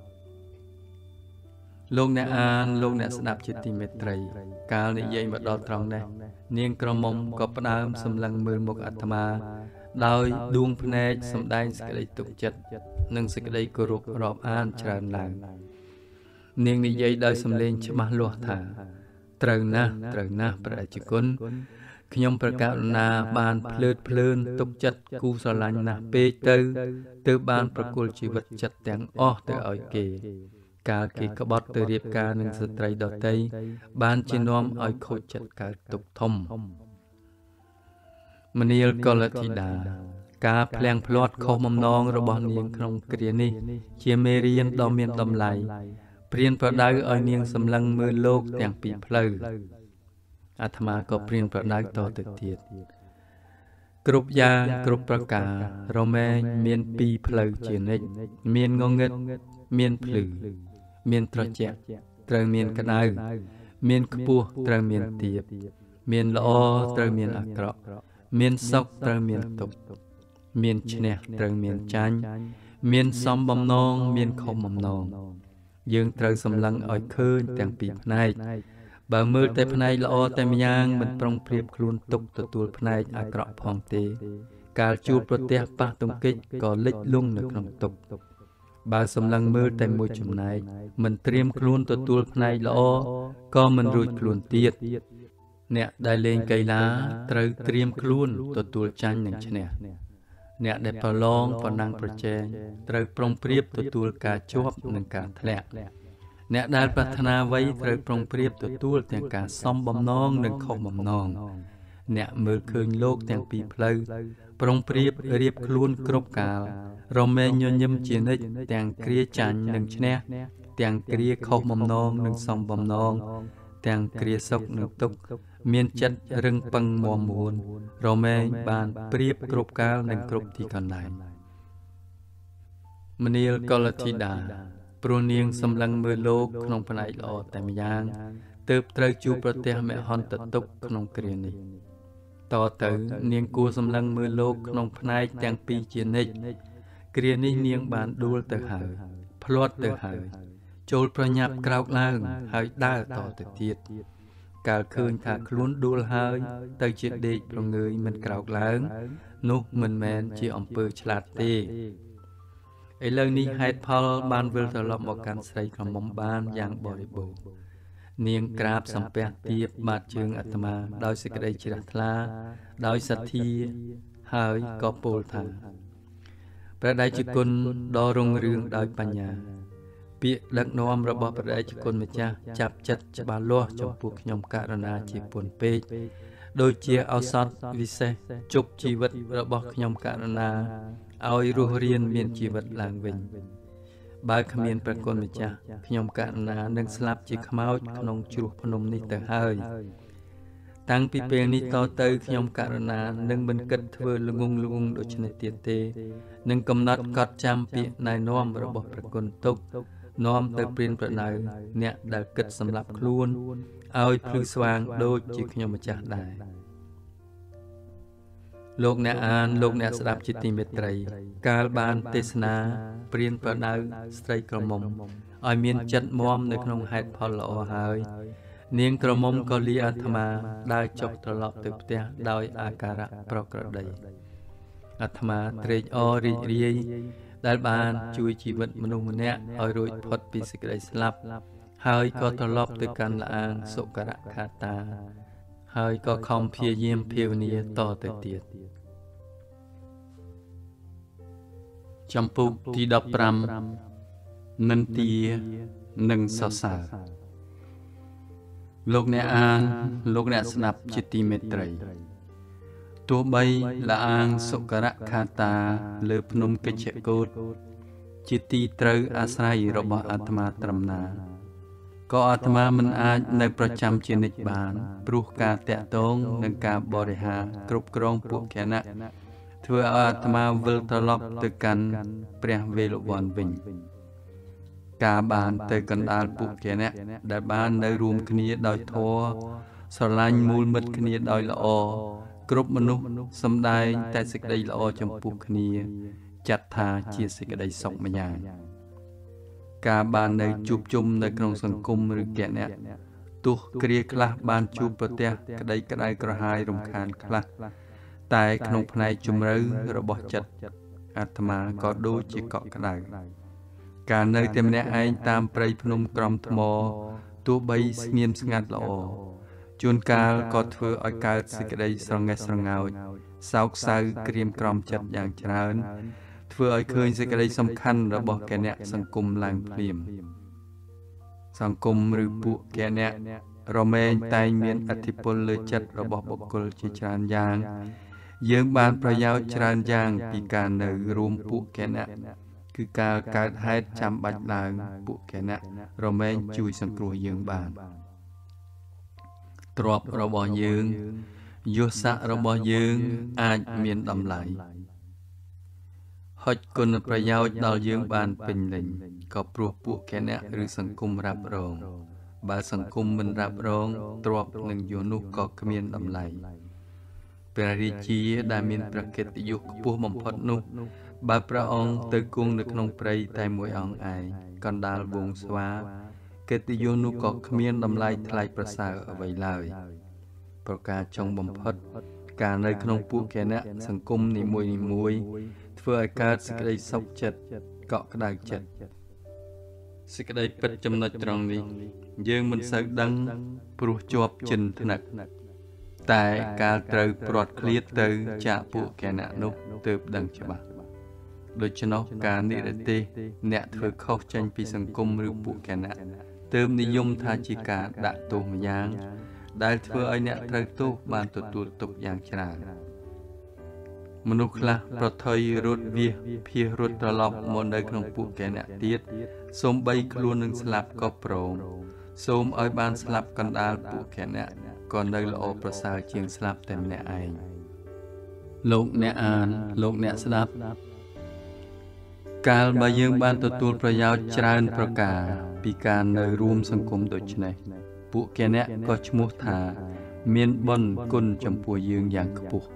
លោកអ្នកអានលោកអ្នកស្ដាប់ជាទីមេត្រីកាលនិយាយមកដល់ត្រង់នេះនាងក្រមុំក៏ផ្ដើមសម្លឹងមើលមុខអាត្មាដោយដួងភ្នែកសម្ដែងសេចក្តីទុកចិត្តនិងសេចក្តីគោរពរាប់អានច្រើនឡើងនាងនិយាយដោយសំឡេងច្បាស់លាស់ថាត្រូវណាស់ព្រះរាជគុណខ្ញុំប្រកាសណាបានភ្លើតភ្លើនទុកចិត្តគូស្រឡាញ់ណាស់ពេកទៅបានប្រគល់ជីវិតចិត្តទាំងអស់ទៅឲ្យគេកាលគេក្បត់ទៅរៀបការនឹងស្ត្រីដទៃបានជានាំឲ្យខូចចិត្តកើតទុក្ខធំមនាលកុលធីតាការភ្លាំងភ្លាត់ខុសបំណងរបស់នាងក្នុងគ្រានេះជាមេរៀនដ៏មានតម្លៃព្រានប្រដៅឲ្យនាងសម្លឹងមើលលោកទាំងពីរផ្លូវអាត្មាក៏ព្រានប្រដៅតទៅទៀតគ្រប់យ៉ាងគ្រប់ប្រការរមែងមានពីរផ្លូវជានិច្ចមានងងឹតមានភ្លឺមានត្រជាក់ត្រូវមានក្តៅមានខ្ពស់ត្រូវមានទាបមានល្អត្រូវមានអាក្រក់មានសុខត្រូវមានទុក្ខមានឈ្នះត្រូវមានចាញ់មានសំបំណងមានខុសបំណងយើងត្រូវសម្លឹងឲ្យឃើញទាំងពីរផ្នែកបើមើលតែផ្នែកល្អតែម្យ៉ាងមិនប្រុងប្រៀបខ្លួនទុកទទួលផ្នែកអាក្រក់ផងទេកាលជួបប្រទះប៉ះទង្គិចក៏លិចលង់នៅក្នុងទុក្ខបើសម្លឹងមើលតែមួយចំណែកមិនត្រៀមខ្លួនទទួលផ្នែកល្អក៏មិនរួចខ្លួនទៀតអ្នកដែលលេងកីឡាត្រូវត្រៀមខ្លួនទទួលចាញ់និងឈ្នះអ្នកដែលប្រឡងប្រណាំងប្រជែងត្រូវប្រុងប្រៀបទទួលការជាប់និងការធ្លាក់អ្នកដែលប្រាថ្នាអ្វីត្រូវប្រុងប្រៀបទទួលទាំងការសំបំណងនិងខុសបំណងអ្នកមើលឃើញលោកទាំងពីរផ្លូវប្រុងប្រៀបរៀបខ្លួនគ្រប់កាលរមែងញញឹមជានិច្ចទាំងគ្រាចាញ់និងឈ្នះទាំងគ្រាខុសបំណងនិងសំបំណងទាំងគ្រាសុខនិងទុក្ខមានចិត្តរឹងប៉ឹងមាំមួនរមែងបានប្រៀបគ្រប់កាលនិងគ្រប់ទីកន្លែងមនាលកុលធីតាព្រោះនាងសម្លឹងមើលលោកក្នុងផ្នែកល្អតែម្យ៉ាងទើបត្រូវជួបប្រទះមហន្តទុក្ខក្នុងគ្រានេះតទៅនាងគួរសម្លឹងមើលលោកក្នុងផ្នែកទាំងពីរជានិច្ចគ្រានេះនាងបានដួលទៅហើយភ្លាត់ទៅហើយចូលប្រញាប់ក្រោកឡើងហើយដើរតទៅទៀតកាលឃើញថាខ្លួនដួលហើយទៅជាដេកប្រងើយមិនក្រោកឡើងនោះមិនមែនជាអំពើឆ្លាតទេឥឡូវនេះហេតុផលបានវិលត្រឡប់មកកាន់ស្រីក្រមុំបានយ៉ាងបរិបូរណ៍នាងក្រាបសំពះទាបបាតជើងអាត្មាដោយសេចក្តីជ្រះថ្លាដោយសទ្ធាហើយក៏ពោលថាព្រះដេចគុណដ៏រុងរឿងដោយបញ្ញាពាក្យដឹកនាំរបស់ព្រះដេចគុណម្ចាស់ចាប់ចិត្តច្បាស់លាស់ចំពោះខ្ញុំករណាជាពុនពេកដូចជាឱសថវិសេសជប់ជីវិតរបស់ខ្ញុំករណាឲ្យរស់រានមានជីវិតឡើងវិញបើគ្មានព្រះគុណម្ចាស់ខ្ញុំករណានឹងស្លាប់ជាខ្មោចក្នុងជ្រោះភ្នំនេះទៅហើយ Tăng pi pel ni to tới nhom karana nâng bên kết thưa lung đôi chân tiệt tê nâng cầm nát cắt chăm pi nai nom rồi bỏประกนตุกnom tới pinประนายเนี่ยได้kếtสำหรับครูนเอาพลือสว่างโดยจิขยมมาจากได้โลกเนอ่านโลกเนสดับจิตติเมตรัยกาลบานเทศนาเปลี่ยนประนายสไตรกระมมอ้อยเมียนจัดมอมในขนมไฮพอลอหายเนียงกระมมก็ลีอาธมาได้จบตลอดตึกเตียโดยอาการะปรกระไดอาธมาเตรจอริเรียได้บานช่วยชีวิตมนุษย์เนี่ยอ้อยรุ่ยพดปีสิกได้สลับหายก็ตลอดตึกการละอางสุกระคาตาหายก็คอมเพียเยี่ยมเพียวเนียต่อแต่เตียจำปุกที่ดับปรำนันเตียนังสาสาโลกเนอ่านโลกเนสนับจิตติเมตรัยตัวใบละอางสุกระคาตาเลือพนมกิจโกดจิตติตรอาศัยระบาอาตมาตรมนาก็อาตมามันอาจในประจำเจนิบานปลุกการแตะตงในการบริหารกรุบกรองพวกแกนะเพื่ออาตมาวิลตลบตึกันเปรียเวลวันวิญกาบานเตกันดาลปุกแกเนี่ยได้บานในรวมคณีดอยทอสลันมูลมัดคณีดอยละอกรุบมนุษย์สำได้แต่สิกได้ละอจำปุกคณีจัดทาเจียสิกได้สองมัญญากาบานในจูบจุมในกรงสังคมหรือแกเนี่ยตุกเรียกละบานจูบประเทศกระไดกระหายรำคาญคละแต่ขนมภายจุมรื้อระบบจัดอาตมาก็ดูจีเกาะกระไดการในเต็มเนี่ยไอตามไปพนมกรมธมอตัวใบเงียมสงัดละอจุนกาลก็เถื่ออากาศสิกได้สงสงเอาสาวสาวเกรียมกรมจัดอย่างเจริญเพื่อให้เคยสิกได้สำคัญระบบแกเนี่ยสังคมลางเปลี่ยนสังคมหรือปุแกเนี่ยเราเมนไตเมียนอธิปเลยจัดระบบบุคคลจิจารยางยืมบานประยาวจารยางปีการในรวมปุแกเนี่ยคือการให้จำบัดลางปุแกเนี่ยเราเมนจุยสังครัวยืมบานตรอบระบบยืงยุสะระบบยืงอาจเมียนดำไหลหดกุนประยาวดาวยืงบานเป็นหลิงก็ปลุกปุแกเนี่ยหรือสังคมรับรองบาสังคมมันรับรองตรอบหนึ่งอยู่นุกก็เมียนดำไหลปริจีได้มีประเกตยุคปูมพดนุบาพระองค์ตึกกุงนึกนงไพรแต่มวยองไอกันดาลวงสวาเกตยุนุก็เมียนดำไหลทลายประสาเอาไว้เลยประกาศจงบำพดการในขนมปูแกเนี่ยสังคมนิมวยเพื่อการสิกได้สกจัดเกาะกระดาษจัดสิกได้ปิดจำนวนตรงนี้ยังมันสักดังปลุกจวบจินถนัดแต่การเติมปลอดเคลียเติมจะปูแกเนี่ยนุเติมดังฉบับโดยเฉพาะการนิรติเนี่ยเธอเข้าใจปีสังคมหรือปุแกนะเติมนิยมทาจิกาดะตัวมยางได้เธอไอเนี่ยเธอตู้บานตัวตกอย่างฉลาดมนุษย์ละประทอยรถเวียเพียรถตลอดมนได้ขนมปุแกเนี่ยเตียดสมใบครัวหนึ่งสลับก็โปร่งสมไอบานสลับกันดาลปุแกเนี่ยก่อนได้ละอประสาเชียงสลับเต็มเนี่ยไอโลกเนี่ยอ่านโลกเนี่ยสลับการบายังบานตัวประยาวจราณประกาปีการในรวมสังคมโดยเฉพาะปุแกเนี่ยก็ชมุธาเมียนบนกุนจำปัวยืงอย่างกปุก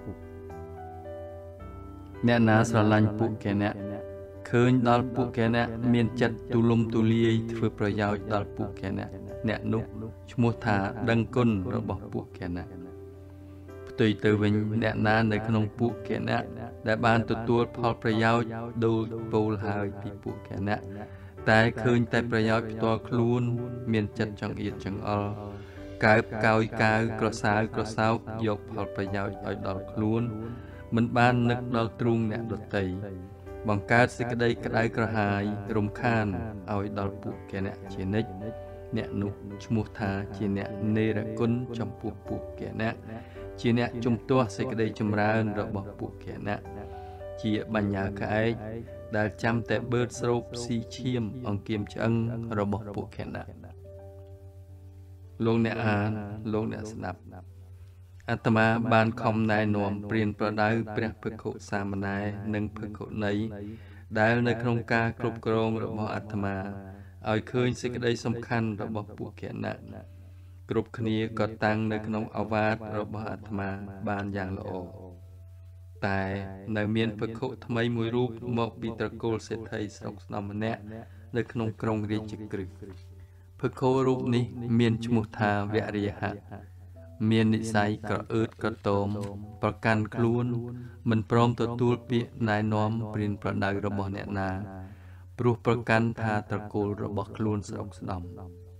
เนี่ยนาสลันปุแกเนี่ยเคยดาลปุแกเนี่ยเมียนจัดตุลมตุลีเพื่อประยาวดาลปุแกเนี่ยนุชมุธาดังกุนระบบปุแกเนี่ยตุยเตวินเนี่ยนาในขนมปุแกเนี่ยได้บานตัวพอประยาวดูปูลหายปีปุแกเนี่ยแต่เคยแต่ประยาวตัวคลูนเมียนจัดจังเอียดจังอลกายกายกระสาวยกพอประยาวเอาดอลคลูนมันบ้านนึกดอลตรุงเนี่ยดตีบังการสิกได้กระไดกระหายรมคานเอาดอลปุแกเนี่ยเชนิกเนี่ยนุชมุธาเชเนี่ยเนรกุนจำปุแกเนี่ยเชเนี่ยจุ่มตัวสิกได้จุ่มราระบบปุแกเนี่ยเชียบัญญาขายได้จำแต่เบิร์ดสรุปสีเชียมองเกียมจังระบบปุแกเนี่ยลงเนี่ยอ่านลงเนี่ยสนับអាត្មាបានខំណែនាំព្រានប្រដៅព្រះភិក្ខុសាមណេរនិងភិក្ខុនីដែលនៅក្នុងការគ្រប់គ្រងរបស់អាត្មាឲ្យឃើញសេចក្តីសំខាន់របស់ពួកគណៈគ្រប់គ្នាក៏តាំងនៅក្នុងអាវាតរបស់អាត្មាបានយ៉ាងល្អតែនៅមានភិក្ខុថ្មីមួយរូបមកពីត្រកូលសេដ្ឋីស្រុកស្នំម្នាក់នៅក្នុងក្រុងរាជក្រឹសភិក្ខុរូបនេះមានឈ្មោះថាវរិយហៈមាននិស្ស័យក្រអឺតក្រទមប្រកាន់ខ្លួនមិនព្រមទទួលពាក្យណែនាំព្រានប្រដៅរបស់អ្នកណាព្រោះប្រកាន់ថាត្រកូលរបស់ខ្លួនស្រុកស្ដំ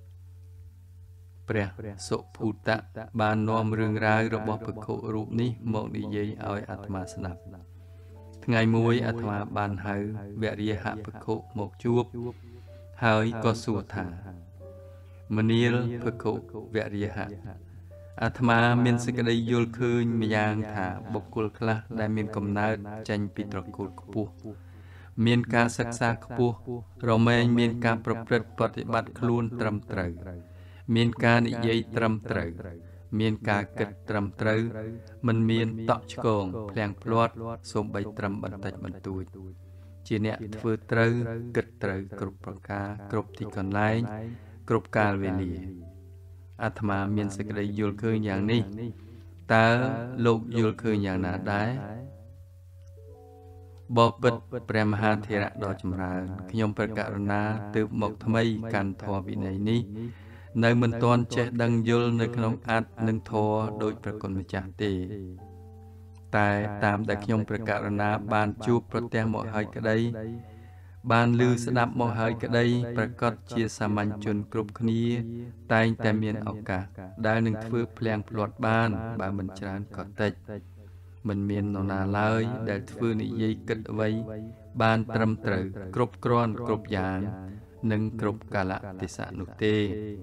ព្រះសុភូតៈបាននាំរឿងរ៉ាវរបស់ភិក្ខុរូបនេះមកនិយាយឲ្យអាត្មាស្ដាប់ថ្ងៃមួយអាត្មាបានហៅវរិយហៈភិក្ខុមកជួបហើយក៏សួរថាមនាលភិក្ខុវរិយហៈអាត្មាមានសេចក្តីយល់ឃើញម្យ៉ាងថាបុគ្គលខ្លះដែលមានកំណើតចេញពីត្រកូលខ្ពស់មានការសិក្សាខ្ពស់រមែងមានការប្រព្រឹត្តបប្រតិបត្តិខ្លួនត្រឹមត្រូវមានការនិយាយត្រឹមត្រូវមានការគិតត្រឹមត្រូវមិនមានតក់ឆ្កងភ្លាំងភ្លាត់សូម្បីត្រឹមបន្តិចបន្តួចជាអ្នកធ្វើត្រូវគិតត្រូវគ្រប់ប្រការគ្រប់ទីកន្លែងគ្រប់កាលវេលាអាត្មាមានសេចក្តីយល់ឃើញយ៉ាងនេះតើលោកយល់ឃើញយ៉ាងណាដែរបបិទ្ធព្រះមហាធេរៈដ៏ចម្រើនខ្ញុំព្រះករុណាទើបមកថ្មីកាន់ធម៌វិន័យនេះនៅមិនទាន់ចេះដឹងយល់នៅក្នុងអត្តនិងធម៌ដោយព្រះគុណម្ចាស់ទេតែតាមដែលខ្ញុំព្រះករុណាបានជួបប្រទះមកហើយក្តីបានឮស្ដាប់មកហើយក្តីប្រកាសជាសាមញ្ញជនគ្រប់គ្នាតែងតែមានឱកាសដែលនឹងធ្វើភ្លាំងភ្លាត់បានបើមិនច្រើនក៏តិចមិនមាននរណាឡើយដែលធ្វើនិយាយគិតអ្វីបានត្រឹមត្រូវគ្រប់គ្រាន់គ្រប់យ៉ាងនិងគ្រប់កាលៈទេសៈនោះទេ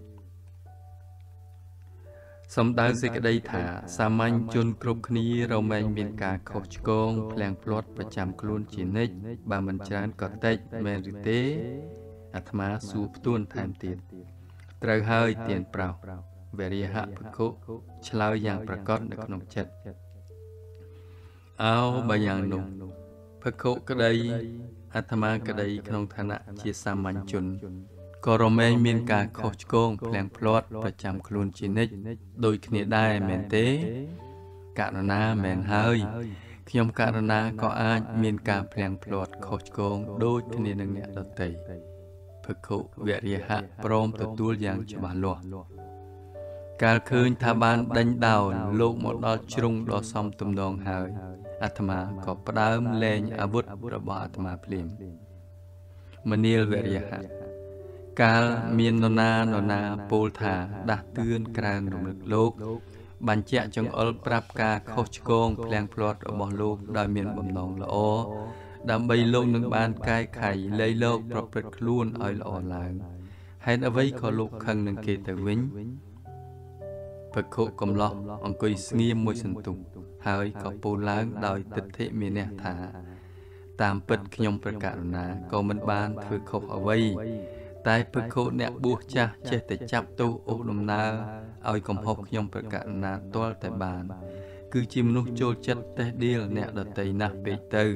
សំដៅសេចក្តីថាសាមញ្ញជនគ្រប់គ្នារមែងមានការខុសឆ្គងភ្លាំងភ្លាត់ប្រចាំខ្លួនជានិច្ចបើមិនច្រើនក៏តិចមែនឬទេអាត្មាសួរផ្ទួនថែមទៀតត្រូវហើយទានប្រោសវរិយហភិក្ខុឆ្លើយយ៉ាងប្រកបនៅក្នុងចិត្តអោបើយ៉ាងនោះភិក្ខុក្តីអាត្មាក្តីក្នុងឋានៈជាសាមញ្ញជនក៏រមែងមានការខុសឆ្គងភ្លាំងភ្លាត់ប្រចាំខ្លួនជានិច្ចដូចគ្នាដែរមែនទេករុណាមែនហើយខ្ញុំករុណាក៏អាចមានការភ្លាំងភ្លាត់ខុសឆ្គងដូចគ្នានឹងអ្នកដទៃភិក្ខុវរិយហៈព្រមទទួលយ៉ាងច្បាស់លាស់កាលឃើញថាបានដេញដោលលោកមកដល់ជ្រុងដ៏សមទំនងហើយអាត្មាក៏ផ្ដើមលែងអាវុធរបស់អាត្មាភ្លាមមនាលវរិយហៈកាលមាននរណាពោលថាដាស់តឿនក្រើនរំលឹកលោកបញ្ជាក់ចង្អុលប្រាប់ការខុសឆ្គងភ្លាំងភ្លាត់របស់លោកដោយមានបំណងល្អដើម្បីលោកនឹងបានកែខៃលៃលោកប្រព្រឹត្តខ្លួនឲ្យល្អឡើងហេតុអ្វីក៏លោកខឹងនឹងគេទៅវិញភិក្ខុកំឡោះអង្គុយស្ងៀមមួយសន្ទុះហើយក៏ពោលឡើងដោយទិដ្ឋិមានះថាតាមពិតខ្ញុំព្រះករុណាក៏មិនបានធ្វើខុសអ្វីតែភិក្ខុអ្នកបួសចាស់ចេះតែចាប់ទោសអូសដំណើរឲ្យកំហុសខ្ញុំព្រះករុណាទាល់តែបានគឺជាមនុស្សចូលចិត្តតេះដៀលអ្នកដតីណាស់ពេកទៅ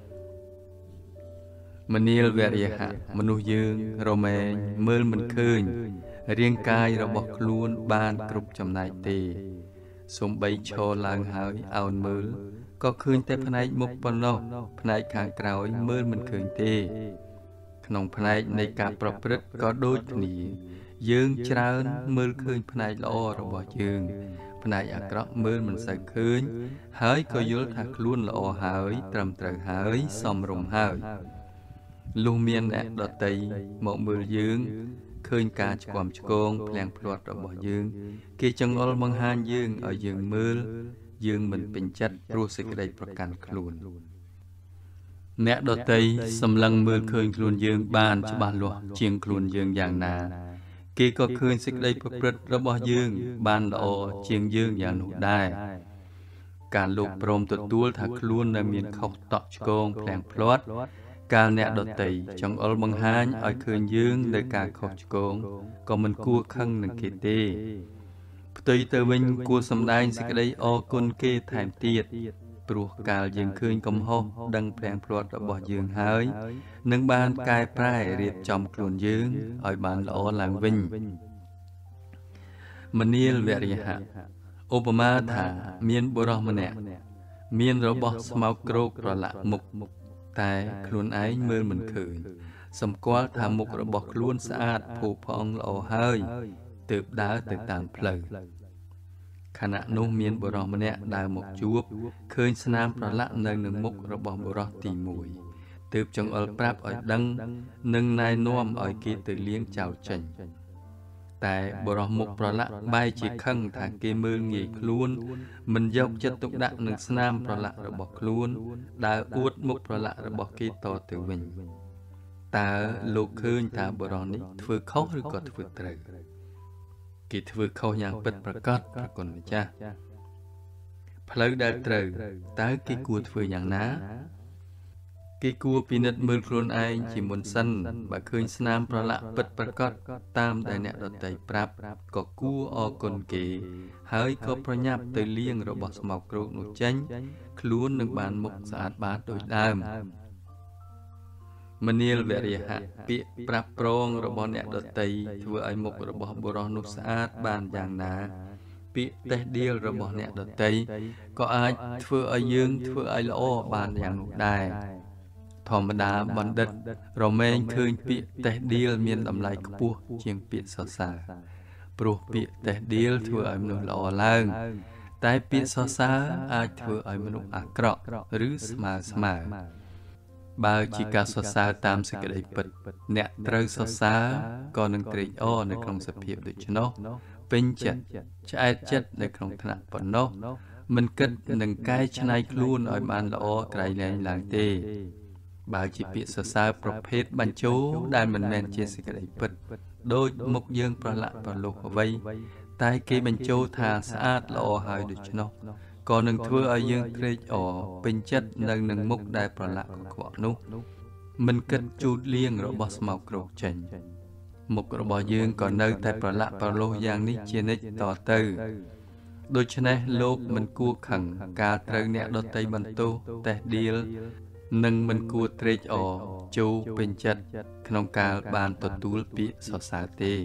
មនាលវរិយហៈមនុស្សយើងរមែងមើលមិនឃើញរាងកាយរបស់ខ្លួនបានគ្រប់ចំណែកទេសូម្បីឈរឡើងហើយអោនមើលក៏ឃើញតែផ្នែកមុខប៉ុណ្ណោះផ្នែកខាងក្រោយមើលមិនឃើញទេក្នុងផ្នែកនៃការប្រព្រឹត្តក៏ដូចគ្នាយើងច្រើនមើលឃើញផ្នែកល្អរបស់យើងផ្នែកអាក្រក់មើលមិនសូវឃើញហើយក៏យល់ថាខ្លួនល្អហើយត្រឹមត្រូវហើយសមរម្យហើយលុះមានអ្នកដតីមកមើលយើងឃើញការឆ្គាំឆ្គងភ្លាំងភ្លាត់របស់យើងគេចង្អុលបង្ហាញយើងឲ្យយើងមើលយើងមិនពេញចិត្តព្រោះសេចក្តីប្រកាន់ខ្លួនអ្នកដតីសម្លឹងមើលឃើញខ្លួនយើងបានច្បាស់លាស់ជាងខ្លួនយើងយ៉ាងណាគេក៏ឃើញសេចក្តីប្រព្រឹត្តរបស់យើងបានល្អជាងយើងយ៉ាងនោះដែរការលោកព្រមទទួលថាខ្លួននៅមានខុសតក់ឆ្គងភ្លាំងភ្លាត់កាលអ្នកដតីចង្អុលបង្ហាញឲ្យឃើញយើងនៅការខុសឆ្គងក៏មិនគួរខឹងនឹងគេទេផ្ Tùy từ mình của sầm đai sẽ cái đây o côn kê thèm tiệt Pruh cào dương khơi công hô đăng phèn phọt bỏ dương hơi nâng ban cai prai riệp trong cồn dương ở bàn lỗ làng vinh Manil vẹt hạ Obama thả miên bồ rò mẹ miên rô bó smau krok rồi lạ mục tại khuôn ái mơ mình khởi sầm qua thả mục rồi bó luôn sát phù phong lỗ hơi tự đá tự tàn phlời khả năng nô miên bồ rò mẹ đào một chuốc khơi snam rồi lạ nâng nâng mục rồi bó bồ rò tì mùi tự trong ớl prap ở đăng nâng nai nuông ở kia tự liếng chào chành tại bồ rò mục rồi lạ bay chỉ khăn thả kê mơ nghỉ luôn mình dọc chất tục đặng nâng snam rồi lạ rồi bó luôn đào uốt mục rồi lạ rồi bó kia to từ mình ta lục khơi ta bồ rò ní thưa khó rồi có thưa trời kỳ thưa khâu nhang bậtประกอบcòn cha phơi đại trời tới cái cua thưa nhang ná cái cua pinat mưa khuôn ai chỉ muốn sân bà khơi snam pro lạ bật ประกอบ tam đại nẹt đợt tây prap có cua o con kỳ hơi có pro nháp từ liêng rồi bỏ mọc rốt nụ chanh khuôn nâng bàn mục sạch bát đôi đam Manil vẹt hạ bị prap prong rồi bỏ nẹt đợt tây thưa ai mục rồi bỏ bồ rò nụ sạch bàn giang ná bị tê điêu rồi bỏ nẹt đợt tây có ai thưa ai dương thưa ai lỗ bàn giang nụ đài thòm đá bắn đất rồi men khơi bị tê điêu miền đầm lại cua chiêng bị sờ sà pro bị tê điêu thưa ai mình lò lang tai bị sờ sà ai thưa ai mình ác cọ rứ mà bao chỉ cả sờ sà tam sự cái đấy bật nẹt trời sờ sà còn nâng trời oในក្នុងសភាពដូចនោះពេញចិត្តឆ្អែតចិត្តនៅក្នុងថ្នាក់ប៉ុណ្ណោះមិនគិតនឹងកែច្នៃខ្លួនឲ្យបានល្អក្រៃលែងឡើងទេបើជាពាក្យសរសើរប្រភេទបញ្ជោដែលមិនមែនជាសេចក្តីពិតដូចមុខយើងប្រឡាក់ប្រលុះអ្វីតែគេបញ្ជោថាស្អាតល្អហើយដូច្នោះក៏នឹងធ្វើឲ្យយើងត្រេកអរពេញចិត្តនៅនឹងមុខដែលប្រឡាក់កខ្វក់នោះមិនគិតជូតលៀងរបស់ស្មោកគ្រោកចេញមុខរបស់យើងក៏នៅតែប្រឡាក់ប្រលុះយ៉ាងនេះជានិច្ចតទៅដូច្នេះលោកមិនគួរខឹងការត្រូវអ្នកដទៃបន្ទោសតេះដៀលនឹងមិនគួរត្រេកអរជោពេញចិត្តក្នុងការបានទទួលពាក្យសរសើរទេ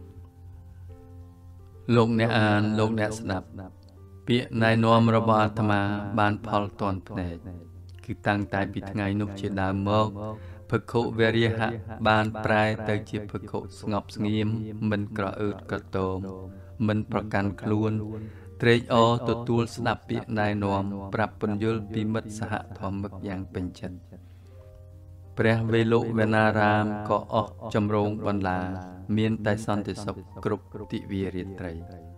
លោកអ្នកអានលោកអ្នកស្ដាប់ពាក្យណែនាំរបស់អាត្មាបានផលទាន់ភ្នែកគឺតាំងតែពីថ្ងៃនោះជាដើមមកភិក្ខុវេរយហៈបានប្រែទៅជាភិក្ខុស្ងប់ស្ងៀមមិនក្រអឺតក្រទមមិនប្រកាន់ខ្លួនត្រេកអរទទួលស្ដាប់ពាក្យណែនាំប្រាប់ពន្យល់ពីមិត្តសហធម្មឹកយ៉ាងពេញចិត្តព្រះវេលុវេណារាមក៏អស់ចម្រងបន្លាមានតែសន្តិសុខគ្រប់ទិវារាត្រី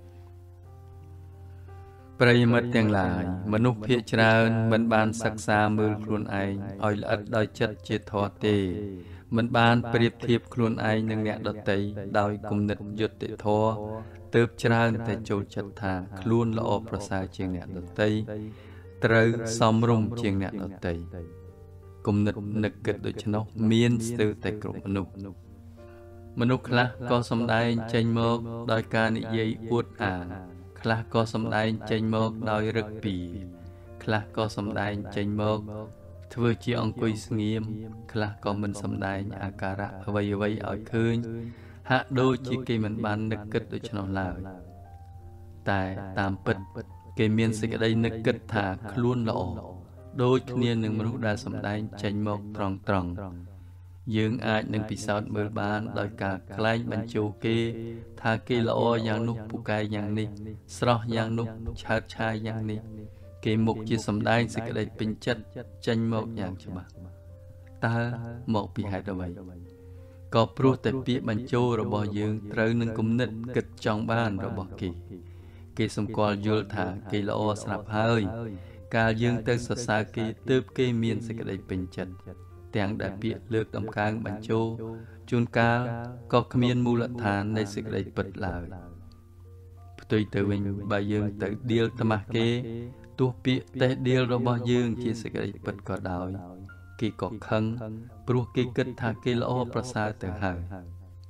ប្រិយមិត្តទាំងឡាយមនុស្សភាគច្រើនមិនបានសិក្សាមើលខ្លួនឯងឲ្យល្អិតដោយចិត្តជាធម៌ទេមិនបានប្រៀបធៀបខ្លួនឯងនឹងអ្នកដទៃដោយគំនិតយុត្តិធម៌ទើបច្រើនតែចូលចិត្តថាខ្លួនល្អប្រសើរជាងអ្នកដទៃត្រូវសមរម្យជាងអ្នកដទៃគំនិតនឹកគិតដូច្នោះមានស្ទើរតែគ្រប់មនុស្សខ្លះក៏សម្ដែងចេញមកដោយការនិយាយអួតអាងខ្លះក៏សម្ដែងចេញមកដោយរឹកពីខ្លះក៏សម្ដែងចេញមកធ្វើជាអង្គុយស្ងៀមខ្លះក៏មិនសម្ដែងអាការៈអ្វីៗឲ្យឃើញហាក់ដូចជាគេមិនបាននឹកគិតដូច្នោះឡើយតែតាមពិតគេមានសេចក្តីនឹកគិតថាខ្លួនល្អដូចគ្នានឹងមនុស្សដែលសម្ដែងចេញមកត្រង់យើងអាចនឹងពិសោធន៍មើលបានដោយការក្លែងបញ្ជោគេថាគេល្អយ៉ាងនោះពូកែយ៉ាងនេះស្រស់យ៉ាងនោះឆើតឆាយយ៉ាងនេះគេមុខជាសម្ដែងសេចក្តីពេញចិត្តចេញមកយ៉ាងច្បាស់តើមកពីហេតុអ្វីក៏ព្រោះតែពាក្យបញ្ជោរបស់យើងត្រូវនឹងគំនិតគិតចង់បានរបស់គេសម្គាល់យល់ថាគេល្អស្រាប់ហើយកាលយើងទៅសរសើរគេទើបគេមានសេចក្តីពេញចិត្តទាំងដែលពាក្យលើកតម្កើងបញ្ជោជួនកាលក៏គ្មានមូលដ្ឋាននៃសេចក្តីពិតឡើយផ្ទុយទៅវិញបើយើងទៅដៀលត្មាស់គេទោះពាក្យតេះដៀលរបស់យើងជាសេចក្តីពិតក៏ដោយគេក៏ខឹងព្រោះគេគិតថាគេល្អប្រសើរទៅហើយ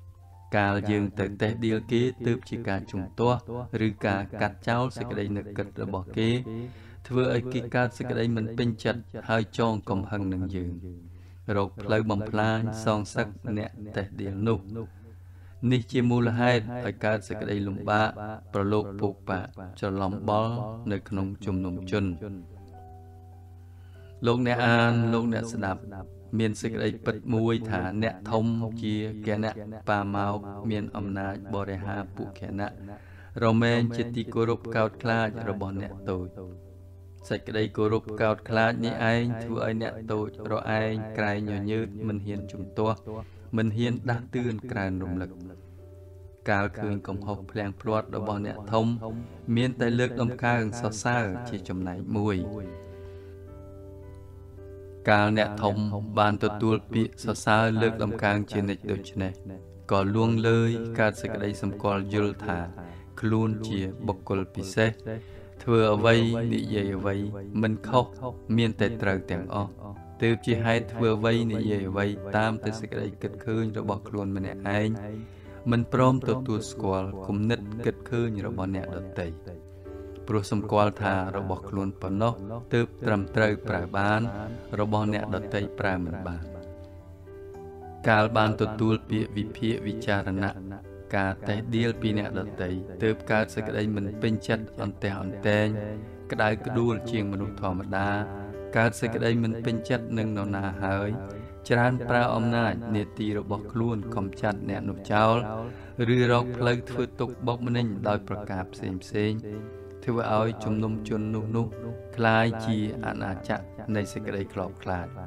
Cả dương tới tế điêu kế tớp chỉ cả chúng toa, rư cả cắt cháu sẽ cái đây nực kịch rồi bỏ kế. Thưa ơi kì cát sẽ cái đây mình bên chật, hai chong cầm hằng nâng dương. Rồi lời bầm phá song sắc nẹ tế điêu nụ. Ní chia mù là hai, ở cát sẽ cái đây lùng bạ, bà lục buộc bạ, cho lòng bó nơi khổng chung nông chân. Lúc nẹ an, lúc nẹ sẽ đạp, miền sẽ cái đây bật mùi thả nẹ thông chia kẻ nẹ bà mau miền âm nà bò đề hà phụ kẻ nẹ. Rồi men chết tí cô rụp cao khá rồi bỏ nẹ tôi. Sẽ cái đây cô rụp cao khá như anh, thưa ơi nẹ tôi, rồi anh cài nhỏ nhớt mình hiền chúng tôi. Mình hiền đắc tương cài nồng lực. Cao khuyên công hộp phèn plot rồi bỏ nẹ thông, miền tay lực âm ca hừng sao xa chỉ trong này mùi. Cao nẹ thông bàn tổ tuột bị sao xa lực âm ca trên nịch đôi chân này. Có luông lời, cao sẽ cái đây xâm coi dùl thả, khuôn chìa bọc cột bị xe. Thưa ở vây, đi dây ở vây, mình khóc, miền tay trời tiếng o. Từ chỉ hai thưa vây, đi dây ở vây, tam tới sẽ cái đây kết khơi rồi bọc luôn mình nè anh. Mình prom tổ tuột squall, cũng nít kết khơi rồi bỏ nẹ đợt tây. Pro xâm coi thả rồi bọc luôn bỏ nó, từ trầm trời bà bán, rồi bỏ nẹ đợt tây bà mình bán. Kal ban tutul pi vipia vicarana ka teh deal pi nek dai teupកើតសេចក្តីមិនពេញចិត្តអន្ទះអន្តែងក្តៅក្ដួលជាងមនុស្សធម្មតាកើតសេចក្តីមិនពេញចិត្តនឹងនរណាហើយច្រើនប្រើអំណាចនេតិរបស់ខ្លួនកំចាត់អ្នកនោះចោលឬរកផ្លូវធ្វើទុកបុកម្នេញដោយប្រការផ្សេងធ្វើឲ្យជំនុំជន់នោះคล้ายជាអាណាចក្រនៃសេចក្តីក្របខ្លាច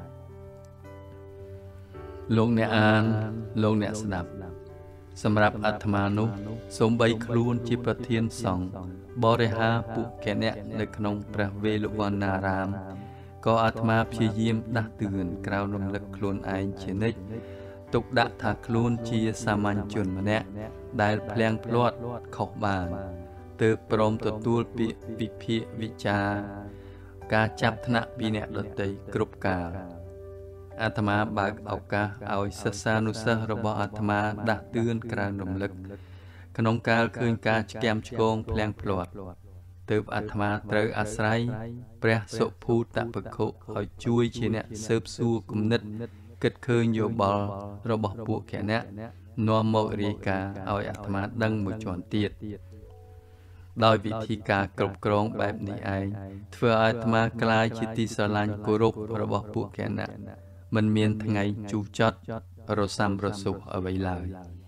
លោកអ្នកអានលោកអ្នកស្ដាប់សម្រាប់អាត្មានោះសូម្បីខ្លួនជាប្រធានសង្ឃបរិហាពុគណៈនៅក្នុងព្រះវេលវណ្ណារាមក៏អាត្មាព្យាយាមដាស់តឿនក្រៅរំលឹកខ្លួនឯងជានិច្ចទុកដាក់ថាខ្លួនជាសាមញ្ញជនម្នាក់ដែលភ្លាំងភ្លាត់ខុសបានទើបព្រមទទួលពាក្យវិភាគវិចារការចាប់ថ្នាក់ពីអ្នកដទៃគ្រប់កាលអាត្មាបើកឱកាសឲ្យសិស្សានុសិស្សរបស់អាត្មាដាស់តឿនក្រៅរំលឹកក្នុងកាលឃើញការឆ្គាំឆ្គងភ្លាំងភ្លាត់ទើបអាត្មាត្រូវអាស្រ័យព្រះសុភូតភិក្ខុឲ្យជួយជាអ្នកស៊ើបសួរគំនិតគិតឃើញយោបល់របស់ពួកគណៈនាំមករាយការណ៍ឲ្យអាត្មាដឹងមួយជាន់ទៀតដោយវិធីការគ្រប់គ្រងបែបនេះឯងធ្វើឲ្យអាត្មាក្លាយជាទីស្រឡាញ់គោរពរបស់ពួកគណៈមិនមានថ្ងៃជូរចត់រសាំរសុះអ្វីឡើយ